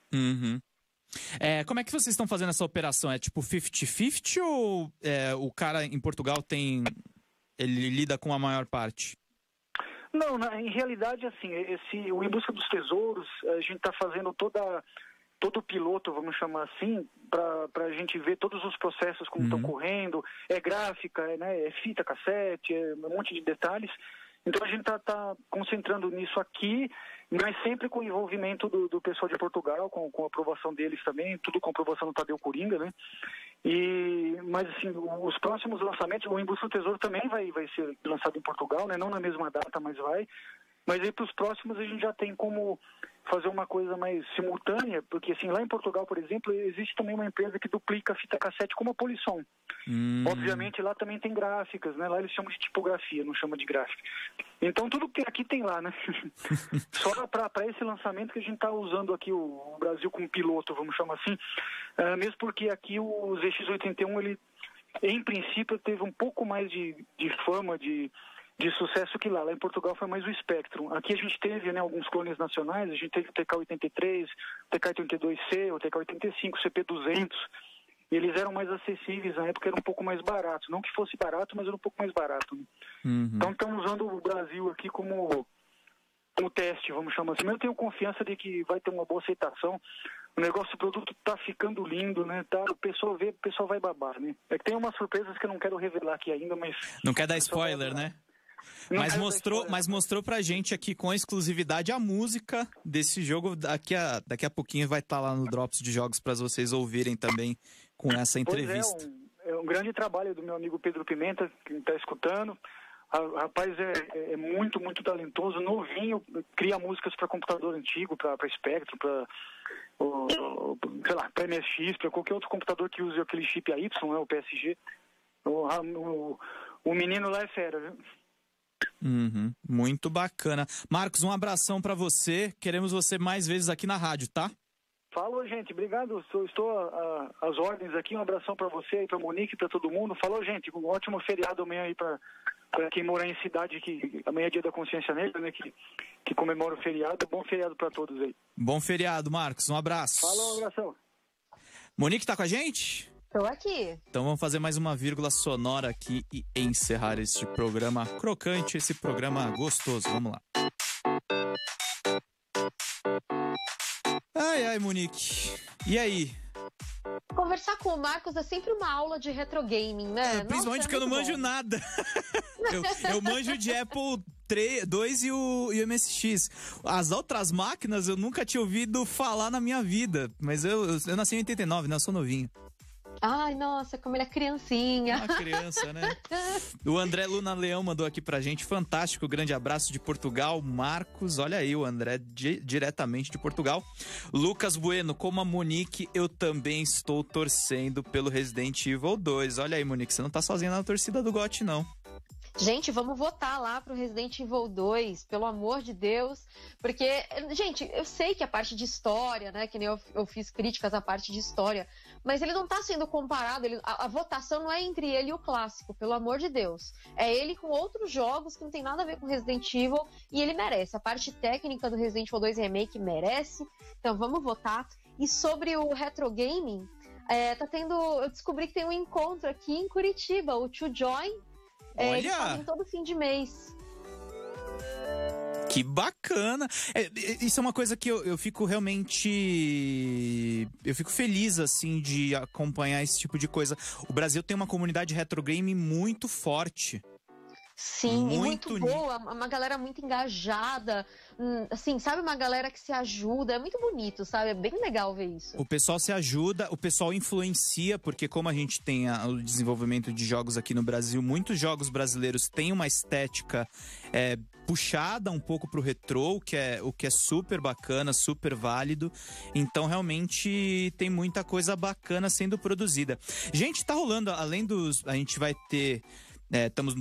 Como é que vocês estão fazendo essa operação? É tipo 50-50 ou o cara em Portugal ele lida com a maior parte? Não, em realidade, assim, o Em Busca dos Tesouros, a gente está fazendo todo o piloto, vamos chamar assim, para a gente ver todos os processos como estão correndo, gráfica, é fita, cassete, um monte de detalhes. Então a gente está concentrando nisso aqui, mas sempre com o envolvimento do pessoal de Portugal, com a aprovação deles também, tudo com a aprovação do Tadeu Coringa, né? Mas assim, os próximos lançamentos, o Em Busca do Tesouro também vai ser lançado em Portugal, né? Não na mesma data, mas vai. Mas aí para os próximos a gente já tem como fazer uma coisa mais simultânea, porque assim, lá em Portugal, por exemplo, existe também uma empresa que duplica a fita cassete como a Polisson. Obviamente lá também tem gráficas, né? Lá eles chamam de tipografia, não chamam de gráfica. Então tudo que aqui tem lá, né? Só para esse lançamento que a gente está usando aqui o Brasil como piloto, vamos chamar assim, mesmo porque aqui o ZX81, ele em princípio teve um pouco mais de fama, de sucesso que lá. Lá em Portugal foi mais o Spectrum. Aqui a gente teve, né, alguns clones nacionais, a gente teve o TK-83, o TK-82C, o TK-85, o CP200. Eles eram mais acessíveis, na época era um pouco mais barato. Não que fosse barato, mas era um pouco mais barato. Né? Então estamos usando o Brasil aqui como teste, vamos chamar assim. Mas eu tenho confiança de que vai ter uma boa aceitação. O negócio, o produto tá ficando lindo, né? O pessoal vê, o pessoal vai babar, né? É que tem umas surpresas que eu não quero revelar aqui ainda, mas... Não quer dar spoiler, né? Mas mostrou pra gente aqui com exclusividade a música desse jogo. Daqui a pouquinho vai estar lá no Drops de Jogos para vocês ouvirem também com essa entrevista. É um grande trabalho do meu amigo Pedro Pimenta, que está escutando. O rapaz é muito, muito talentoso, novinho, cria músicas para computador antigo, para Spectrum, para MSX, para qualquer outro computador que use aquele chip AY, né, o PSG. O menino lá é fera, viu? Muito bacana. Marcos, um abração pra você. Queremos você mais vezes aqui na rádio, tá? Falou, gente. Obrigado. Estou às ordens aqui. Um abração pra você e pra Monique e pra todo mundo. Falou, gente. Um ótimo feriado amanhã aí pra quem mora em cidade, que amanhã é dia da Consciência Negra, né? Que comemora o feriado. Bom feriado pra todos aí. Bom feriado, Marcos. Um abraço. Falou, um abração. Monique tá com a gente? Tô aqui. Então vamos fazer mais uma vírgula sonora aqui e encerrar este programa crocante, esse programa gostoso. Vamos lá. Ai, Monique. E aí? Conversar com o Marcos é sempre uma aula de retro gaming, né? Principalmente porque eu não manjo nada. eu manjo de Apple 2 e o MSX. As outras máquinas eu nunca tinha ouvido falar na minha vida. Mas eu nasci em 89, né? Eu sou novinho. Ai, nossa, como ele é criancinha. Uma criança, né? O André Luna Leão mandou aqui pra gente. Fantástico, grande abraço de Portugal. Marcos, olha aí o André diretamente de Portugal. Lucas Bueno, como a Monique, eu também estou torcendo pelo Resident Evil 2. Olha aí, Monique, você não tá sozinha na torcida do GOT, não. Gente, vamos votar lá pro Resident Evil 2, pelo amor de Deus. Porque, gente, eu sei que a parte de história, né? Que nem eu fiz críticas à parte de história. Mas ele não tá sendo comparado. A votação não é entre ele e o clássico, pelo amor de Deus. É ele com outros jogos que não tem nada a ver com Resident Evil. E ele merece. A parte técnica do Resident Evil 2 Remake merece. Então vamos votar. E sobre o Retro Gaming, eu descobri que tem um encontro aqui em Curitiba, o To Join. Eles fazem todo fim de mês. Que bacana! Isso é uma coisa que eu fico realmente... Eu fico feliz, assim, de acompanhar esse tipo de coisa. O Brasil tem uma comunidade retro game muito forte. Sim, muito boa, uma galera muito engajada, assim, sabe, uma galera que se ajuda, é muito bonito, sabe, é bem legal ver isso. O pessoal se ajuda, o pessoal influencia, porque como a gente tem o desenvolvimento de jogos aqui no Brasil, muitos jogos brasileiros têm uma estética puxada um pouco pro retrô, o que é super bacana, super válido, então realmente tem muita coisa bacana sendo produzida. Gente, tá rolando, além dos... A gente vai ter... Estamos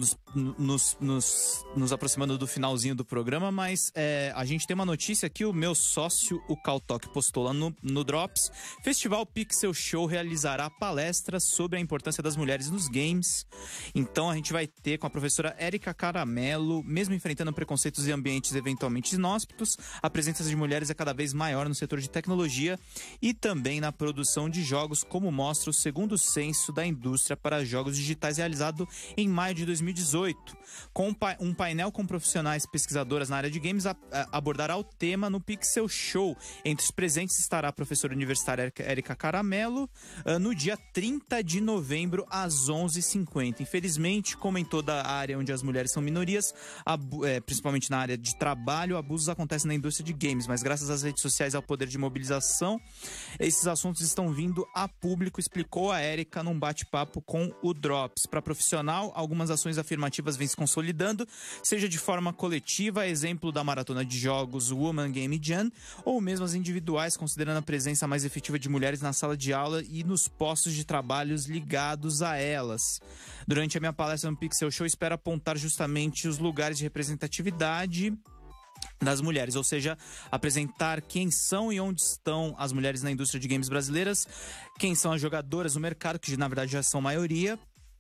nos aproximando do finalzinho do programa, mas a gente tem uma notícia aqui, o meu sócio, o Caltok, postou lá no Drops. Festival Pixel Show realizará palestras sobre a importância das mulheres nos games. Então a gente vai ter com a professora Érica Caramelo, mesmo enfrentando preconceitos e ambientes eventualmente inóspitos, a presença de mulheres é cada vez maior no setor de tecnologia e também na produção de jogos, como mostra o segundo censo da indústria para jogos digitais realizado em maio de 2018, com um painel com profissionais pesquisadoras na área de games abordará o tema no Pixel Show. Entre os presentes estará a professora universitária Érica Caramelo, no dia 30 de novembro, às 11h50. Infelizmente, como em toda a área onde as mulheres são minorias, principalmente na área de trabalho, abusos acontecem na indústria de games, mas graças às redes sociais e ao poder de mobilização, esses assuntos estão vindo a público, explicou a Érica num bate-papo com o Drops. Para profissional, algumas ações afirmativas vêm se consolidando, seja de forma coletiva, exemplo da maratona de jogos Woman Game Jam, ou mesmo as individuais, considerando a presença mais efetiva de mulheres na sala de aula e nos postos de trabalhos ligados a elas. Durante a minha palestra no Pixel Show, espero apontar justamente os lugares de representatividade das mulheres, ou seja, apresentar quem são e onde estão as mulheres na indústria de games brasileiras, quem são as jogadoras no mercado, que na verdade já são maioria,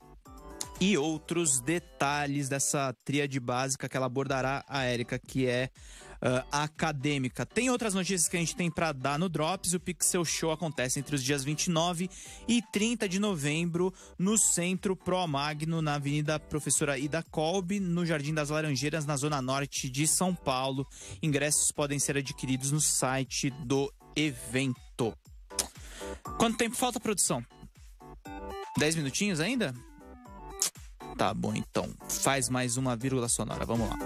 e outros detalhes dessa tríade básica que ela abordará a Érica, que é acadêmica. Tem outras notícias que a gente tem para dar no Drops. O Pixel Show acontece entre os dias 29 e 30 de novembro no Centro Pro Magno, na Avenida Professora Ida Kolbe, no Jardim das Laranjeiras, na Zona Norte de São Paulo. Ingressos podem ser adquiridos no site do evento. Quanto tempo falta, produção? 10 minutinhos ainda? Tá bom, então. Faz mais uma vírgula sonora. Vamos lá.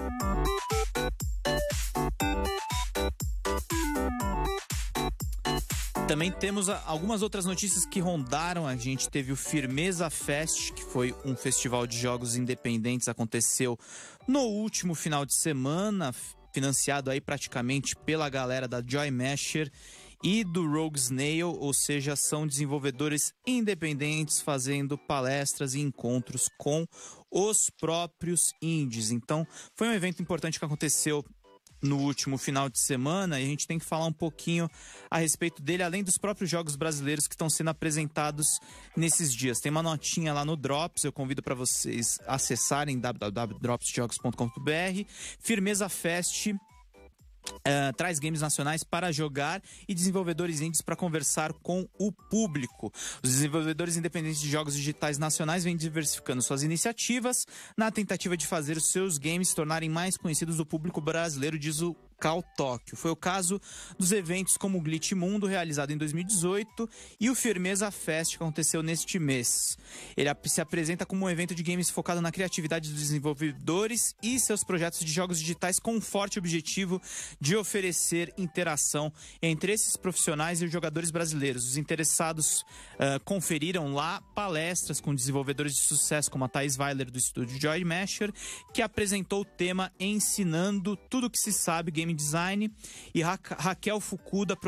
Também temos algumas outras notícias que rondaram. A gente teve o Firmeza Fest, que foi um festival de jogos independentes. Aconteceu no último final de semana, financiado aí praticamente pela galera da Joy Masher e do Rogue Snail, ou seja, são desenvolvedores independentes fazendo palestras e encontros com os próprios indies. Então, foi um evento importante que aconteceu no último final de semana e a gente tem que falar um pouquinho a respeito dele, além dos próprios jogos brasileiros que estão sendo apresentados nesses dias. Tem uma notinha lá no Drops, eu convido para vocês acessarem www.dropsjogos.com.br. Firmeza Fest traz games nacionais para jogar e desenvolvedores indies para conversar com o público. Os desenvolvedores independentes de jogos digitais nacionais vêm diversificando suas iniciativas na tentativa de fazer os seus games se tornarem mais conhecidos do público brasileiro, diz o Cal Tóquio. Foi o caso dos eventos como o Glitch Mundo, realizado em 2018, e o Firmeza Fest, que aconteceu neste mês. Ele se apresenta como um evento de games focado na criatividade dos desenvolvedores e seus projetos de jogos digitais, com um forte objetivo de oferecer interação entre esses profissionais e os jogadores brasileiros. Os interessados conferiram lá palestras com desenvolvedores de sucesso, como a Thaís Weiler, do estúdio Joy Masher, que apresentou o tema Ensinando Tudo que se Sabe Game Design, e Raquel Fukuda,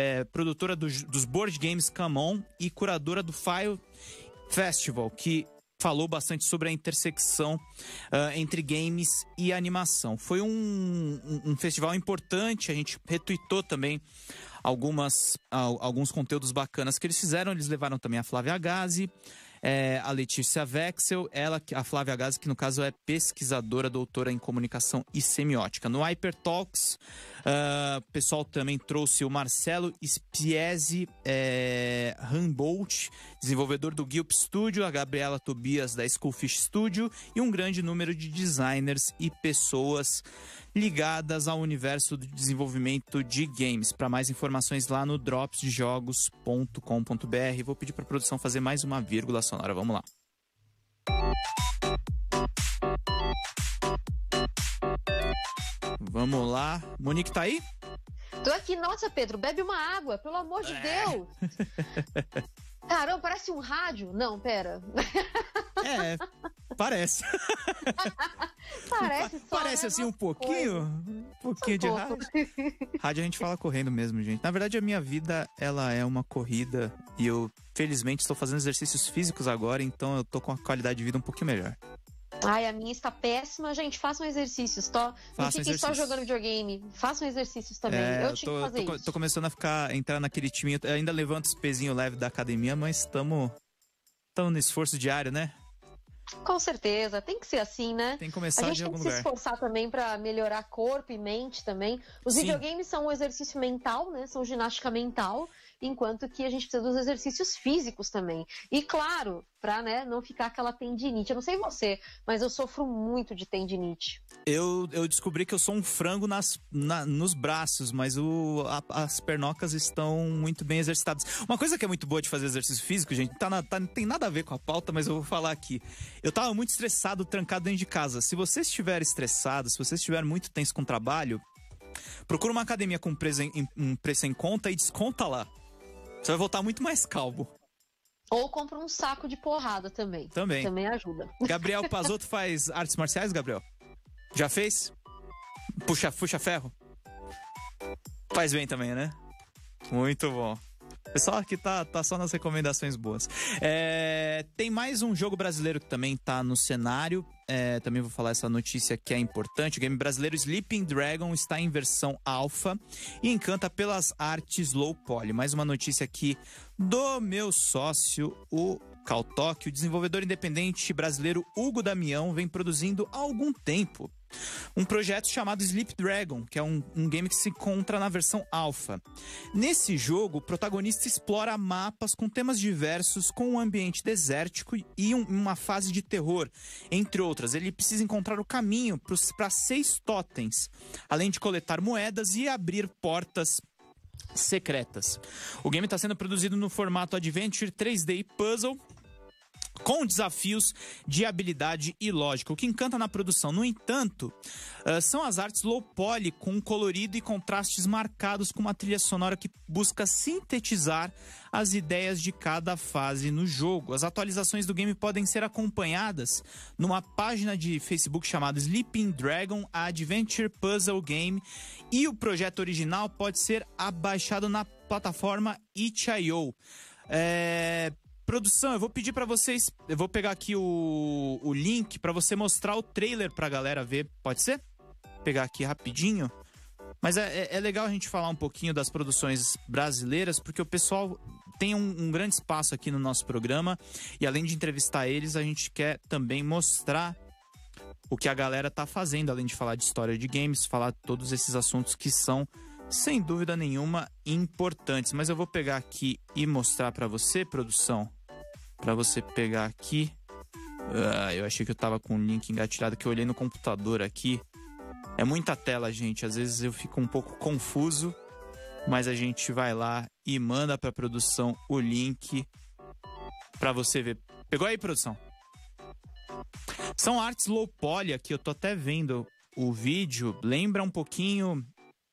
produtora dos board games Come On e curadora do File Festival, que falou bastante sobre a intersecção entre games e animação. Foi um festival importante, a gente retweetou também alguns conteúdos bacanas que eles fizeram. Eles levaram também a Flávia Gazi, a Letícia Wexel, a Flávia Gazi, que no caso é pesquisadora, doutora em comunicação e semiótica. No Hyper Talks, o pessoal também trouxe o Marcelo Spiezi Humboldt, desenvolvedor do Gilp Studio, a Gabriela Tobias da Schoolfish Studio e um grande número de designers e pessoas ligadas ao universo do desenvolvimento de games. Para mais informações lá no dropsdejogos.com.br. Vou pedir para a produção fazer mais uma vírgula sonora. Vamos lá. Vamos lá. Monique tá aí? Tô aqui. Nossa, Pedro, bebe uma água, pelo amor de Deus. Caramba, parece um rádio. Não, pera. Parece. Parece assim um pouquinho de rádio. Rádio a gente fala correndo mesmo, gente. Na verdade, a minha vida, ela é uma corrida e eu, felizmente, estou fazendo exercícios físicos agora, então eu tô com a qualidade de vida um pouquinho melhor. Ai, a minha está péssima. Gente, façam exercícios, tá? Não fiquem só jogando videogame. Façam exercícios também. Eu tinha que fazer isso. Tô começando a entrar naquele time. Eu ainda levanto os pezinhos leves da academia, mas estamos no esforço diário, né? Com certeza, tem que ser assim, né? Tem que começar de algum lugar. A gente tem que se esforçar também para melhorar corpo e mente também. Os videogames são um exercício mental, né? São ginástica mental, enquanto que a gente precisa dos exercícios físicos também. E claro, pra, né, não ficar aquela tendinite. Eu não sei você, mas eu sofro muito de tendinite. Eu descobri que eu sou um frango nos braços, mas as pernocas estão muito bem exercitadas. Uma coisa que é muito boa de fazer exercício físico, gente, não tem nada a ver com a pauta, mas eu vou falar aqui. Eu tava muito estressado, trancado dentro de casa. Se você estiver estressado, se você estiver muito tenso com o trabalho, procura uma academia com um preço em conta e desconta lá. Você vai voltar muito mais calmo. Ou compra um saco de porrada também. Também ajuda. Gabriel Pazotto faz artes marciais, Gabriel? Já fez? Puxa ferro? Faz bem também, né? Muito bom. O pessoal aqui tá só nas recomendações boas. Tem mais um jogo brasileiro que também tá no cenário. Também vou falar essa notícia que é importante. O game brasileiro Sleeping Dragon está em versão alfa e encanta pelas artes low poly. Mais uma notícia aqui do meu sócio, o Caltoque. O desenvolvedor independente brasileiro Hugo Damião vem produzindo há algum tempo um projeto chamado Sleep Dragon, que é um game que se encontra na versão alfa. Nesse jogo, o protagonista explora mapas com temas diversos, com um ambiente desértico e uma fase de terror, entre outras. Ele precisa encontrar o caminho para 6 totens, além de coletar moedas e abrir portas secretas. O game está sendo produzido no formato Adventure 3D e Puzzle, com desafios de habilidade e lógica. O que encanta na produção, no entanto, são as artes low poly, com colorido e contrastes marcados, com uma trilha sonora que busca sintetizar as ideias de cada fase no jogo. As atualizações do game podem ser acompanhadas numa página de Facebook chamada Sleeping Dragon Adventure Puzzle Game, e o projeto original pode ser abaixado na plataforma itch.io. Produção, eu vou pedir pra vocês, eu vou pegar aqui o link pra você mostrar o trailer pra galera ver, pode ser? Pegar aqui rapidinho. Mas é legal a gente falar um pouquinho das produções brasileiras, porque o pessoal tem um grande espaço aqui no nosso programa, e além de entrevistar eles, a gente quer também mostrar o que a galera tá fazendo, além de falar de história de games, falar todos esses assuntos que são, sem dúvida nenhuma, importantes. Mas eu vou pegar aqui e mostrar pra você, produção. Pra você pegar aqui. Eu achei que eu tava com o link engatilhado, que eu olhei no computador aqui. É muita tela, gente. Às vezes eu fico um pouco confuso. Mas a gente vai lá e manda pra produção o link pra você ver. Pegou aí, produção? São artes low poly aqui. Eu tô até vendo o vídeo. Lembra um pouquinho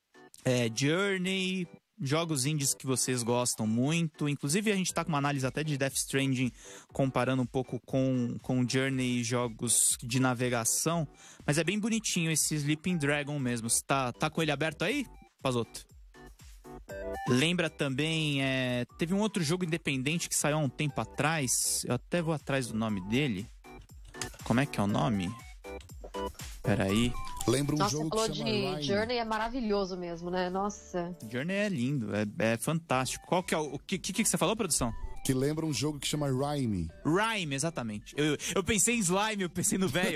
Journey, jogos indies que vocês gostam muito. Inclusive a gente tá com uma análise até de Death Stranding, comparando um pouco com Journey e jogos de navegação. Mas é bem bonitinho esse Sleeping Dragon mesmo. Você tá com ele aberto aí, Pazotto? Lembra também, teve um outro jogo independente que saiu há um tempo atrás. Eu até vou atrás do nome dele. Como é que é o nome? Peraí. Lembra um Nossa, jogo você falou que chama de Rhyme. Journey, é maravilhoso mesmo, né? Nossa. Journey é lindo, é fantástico. Qual que é o que você falou, produção? Que lembra um jogo que chama Rhyme. Rhyme, exatamente. Eu pensei em slime, eu pensei no velho.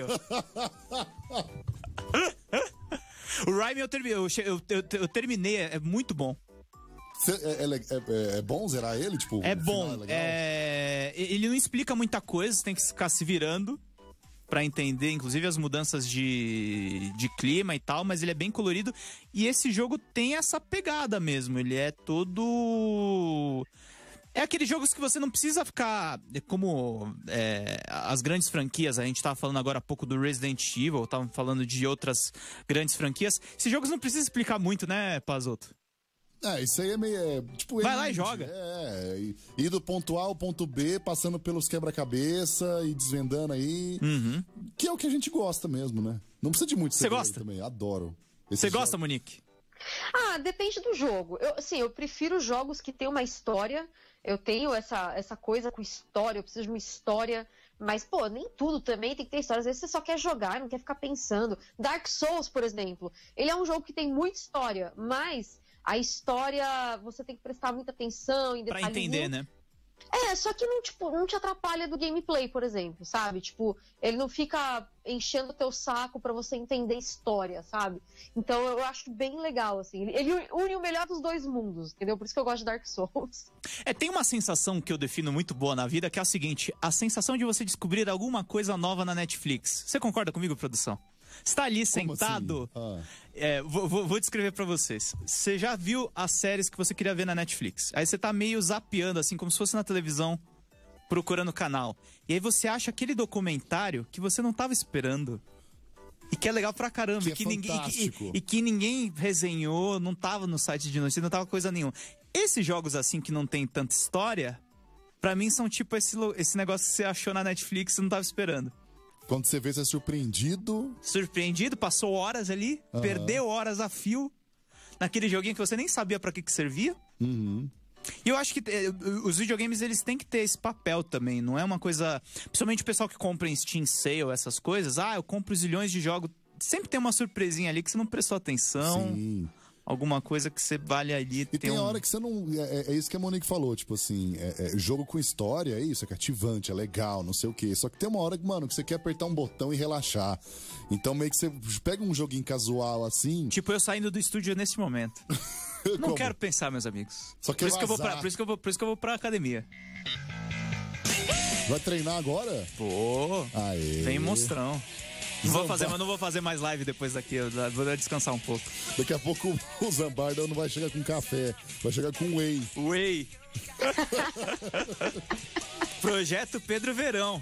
O Rhyme eu terminei, é muito bom. É bom zerar ele? Tipo, É o bom. final legal? Ele não explica muita coisa, você tem que ficar se virando pra entender, inclusive, as mudanças de clima e tal, mas ele é bem colorido. E esse jogo tem essa pegada mesmo. Ele é todo... É aqueles jogos que você não precisa ficar como as grandes franquias. A gente tava falando agora há pouco do Resident Evil, tava falando de outras grandes franquias. Esses jogos não precisa explicar muito, né, Pazotto? Isso aí é meio... tipo, Vai lá e joga. Ir do ponto A ao ponto B, passando pelos quebra-cabeça e desvendando aí. Uhum. Que é o que a gente gosta mesmo, né? Não precisa de muito Você segredo gosta? também. Adoro. Você gosta, Monique? Depende do jogo. Eu prefiro jogos que tem uma história. Eu tenho essa coisa com história, eu preciso de uma história. Mas, pô, nem tudo também tem que ter história. Às vezes você só quer jogar, não quer ficar pensando. Dark Souls, por exemplo, ele é um jogo que tem muita história, mas a história você tem que prestar muita atenção em detalhes. Pra entender, né? Só que não te atrapalha do gameplay, por exemplo, sabe? Tipo, ele não fica enchendo o teu saco pra você entender a história, sabe? Então eu acho bem legal, assim. Ele une o melhor dos dois mundos, entendeu? Por isso que eu gosto de Dark Souls. Tem uma sensação que eu defino muito boa na vida, que é a seguinte: a sensação de você descobrir alguma coisa nova na Netflix. Você concorda comigo, produção? Você tá ali sentado... Assim? Vou descrever pra vocês. Você já viu as séries que você queria ver na Netflix. Aí você tá meio zapeando, assim, como se fosse na televisão, procurando o canal. E aí você acha aquele documentário que você não tava esperando. E que é legal pra caramba. Que e que ninguém resenhou, não tava no site de notícias, não tava coisa nenhuma. Esses jogos, assim, que não tem tanta história, pra mim são tipo esse negócio que você achou na Netflix e não tava esperando. Quando você vê, você é surpreendido. Surpreendido, passou horas ali, perdeu horas a fio naquele joguinho que você nem sabia pra que servia. Uhum. E eu acho que os videogames, eles têm que ter esse papel também. Não é uma coisa... Principalmente o pessoal que compra em Steam Sale, essas coisas. Eu compro zilhões de jogos. Sempre tem uma surpresinha ali que você não prestou atenção. Sim. Alguma coisa que você vale ali. E tem hora que você não... É isso que a Monique falou, tipo assim, jogo com história, é isso, é cativante, é legal, não sei o quê. Só que tem uma hora, mano, que você quer apertar um botão e relaxar. Então meio que você pega um joguinho casual assim... Tipo eu saindo do estúdio nesse momento. Não quero pensar, meus amigos. Só por isso que eu vou pra academia. Vai treinar agora? Pô, Aê. Vem monstrão. Não vou fazer mais live depois daqui, eu vou descansar um pouco. Daqui a pouco o Zambarda não vai chegar com café, vai chegar com whey. Whey. Projeto Pedro Verão.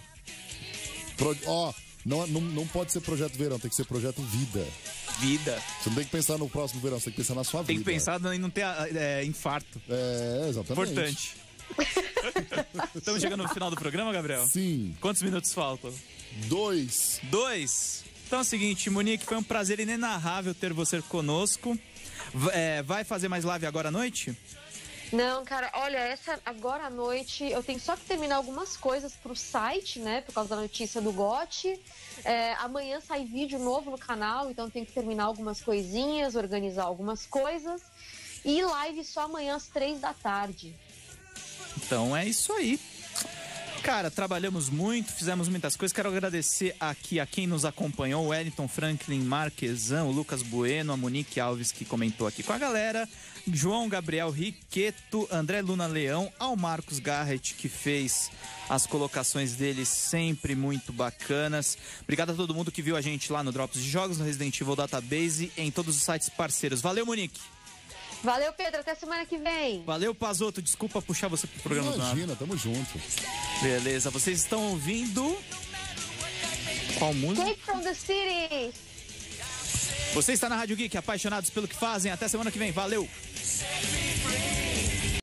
Não pode ser Projeto Verão, tem que ser Projeto Vida. Vida. Você não tem que pensar no próximo verão, você tem que pensar na sua vida. Tem que pensar em não ter infarto. Exatamente. Importante. Estamos chegando no final do programa, Gabriel? Sim. Quantos minutos faltam? 2. Então é o seguinte, Monique, foi um prazer inenarrável ter você conosco. Vai fazer mais live agora à noite? Não, cara, olha, agora à noite eu tenho só que terminar algumas coisas pro site, né, por causa da notícia do GOT. Amanhã sai vídeo novo no canal, então tenho que terminar algumas coisinhas, organizar algumas coisas. E live só amanhã às 3 da tarde. Então é isso aí. Cara, trabalhamos muito, fizemos muitas coisas. Quero agradecer aqui a quem nos acompanhou: o Wellington Franklin Marquesan, o Lucas Bueno, a Monique Alves, que comentou aqui com a galera, João Gabriel Riqueto, André Luna Leão, ao Marcos Garrett, que fez as colocações dele sempre muito bacanas. Obrigado a todo mundo que viu a gente lá no Drops de Jogos, no Resident Evil Database, em todos os sites parceiros. Valeu, Monique! Valeu, Pedro. Até semana que vem. Valeu, Pazotto. Desculpa puxar você pro programa do nada. Imagina, tamo junto. Beleza, vocês estão ouvindo... Qual música? Take from the City. Você está na Rádio Geek, apaixonados pelo que fazem. Até semana que vem. Valeu!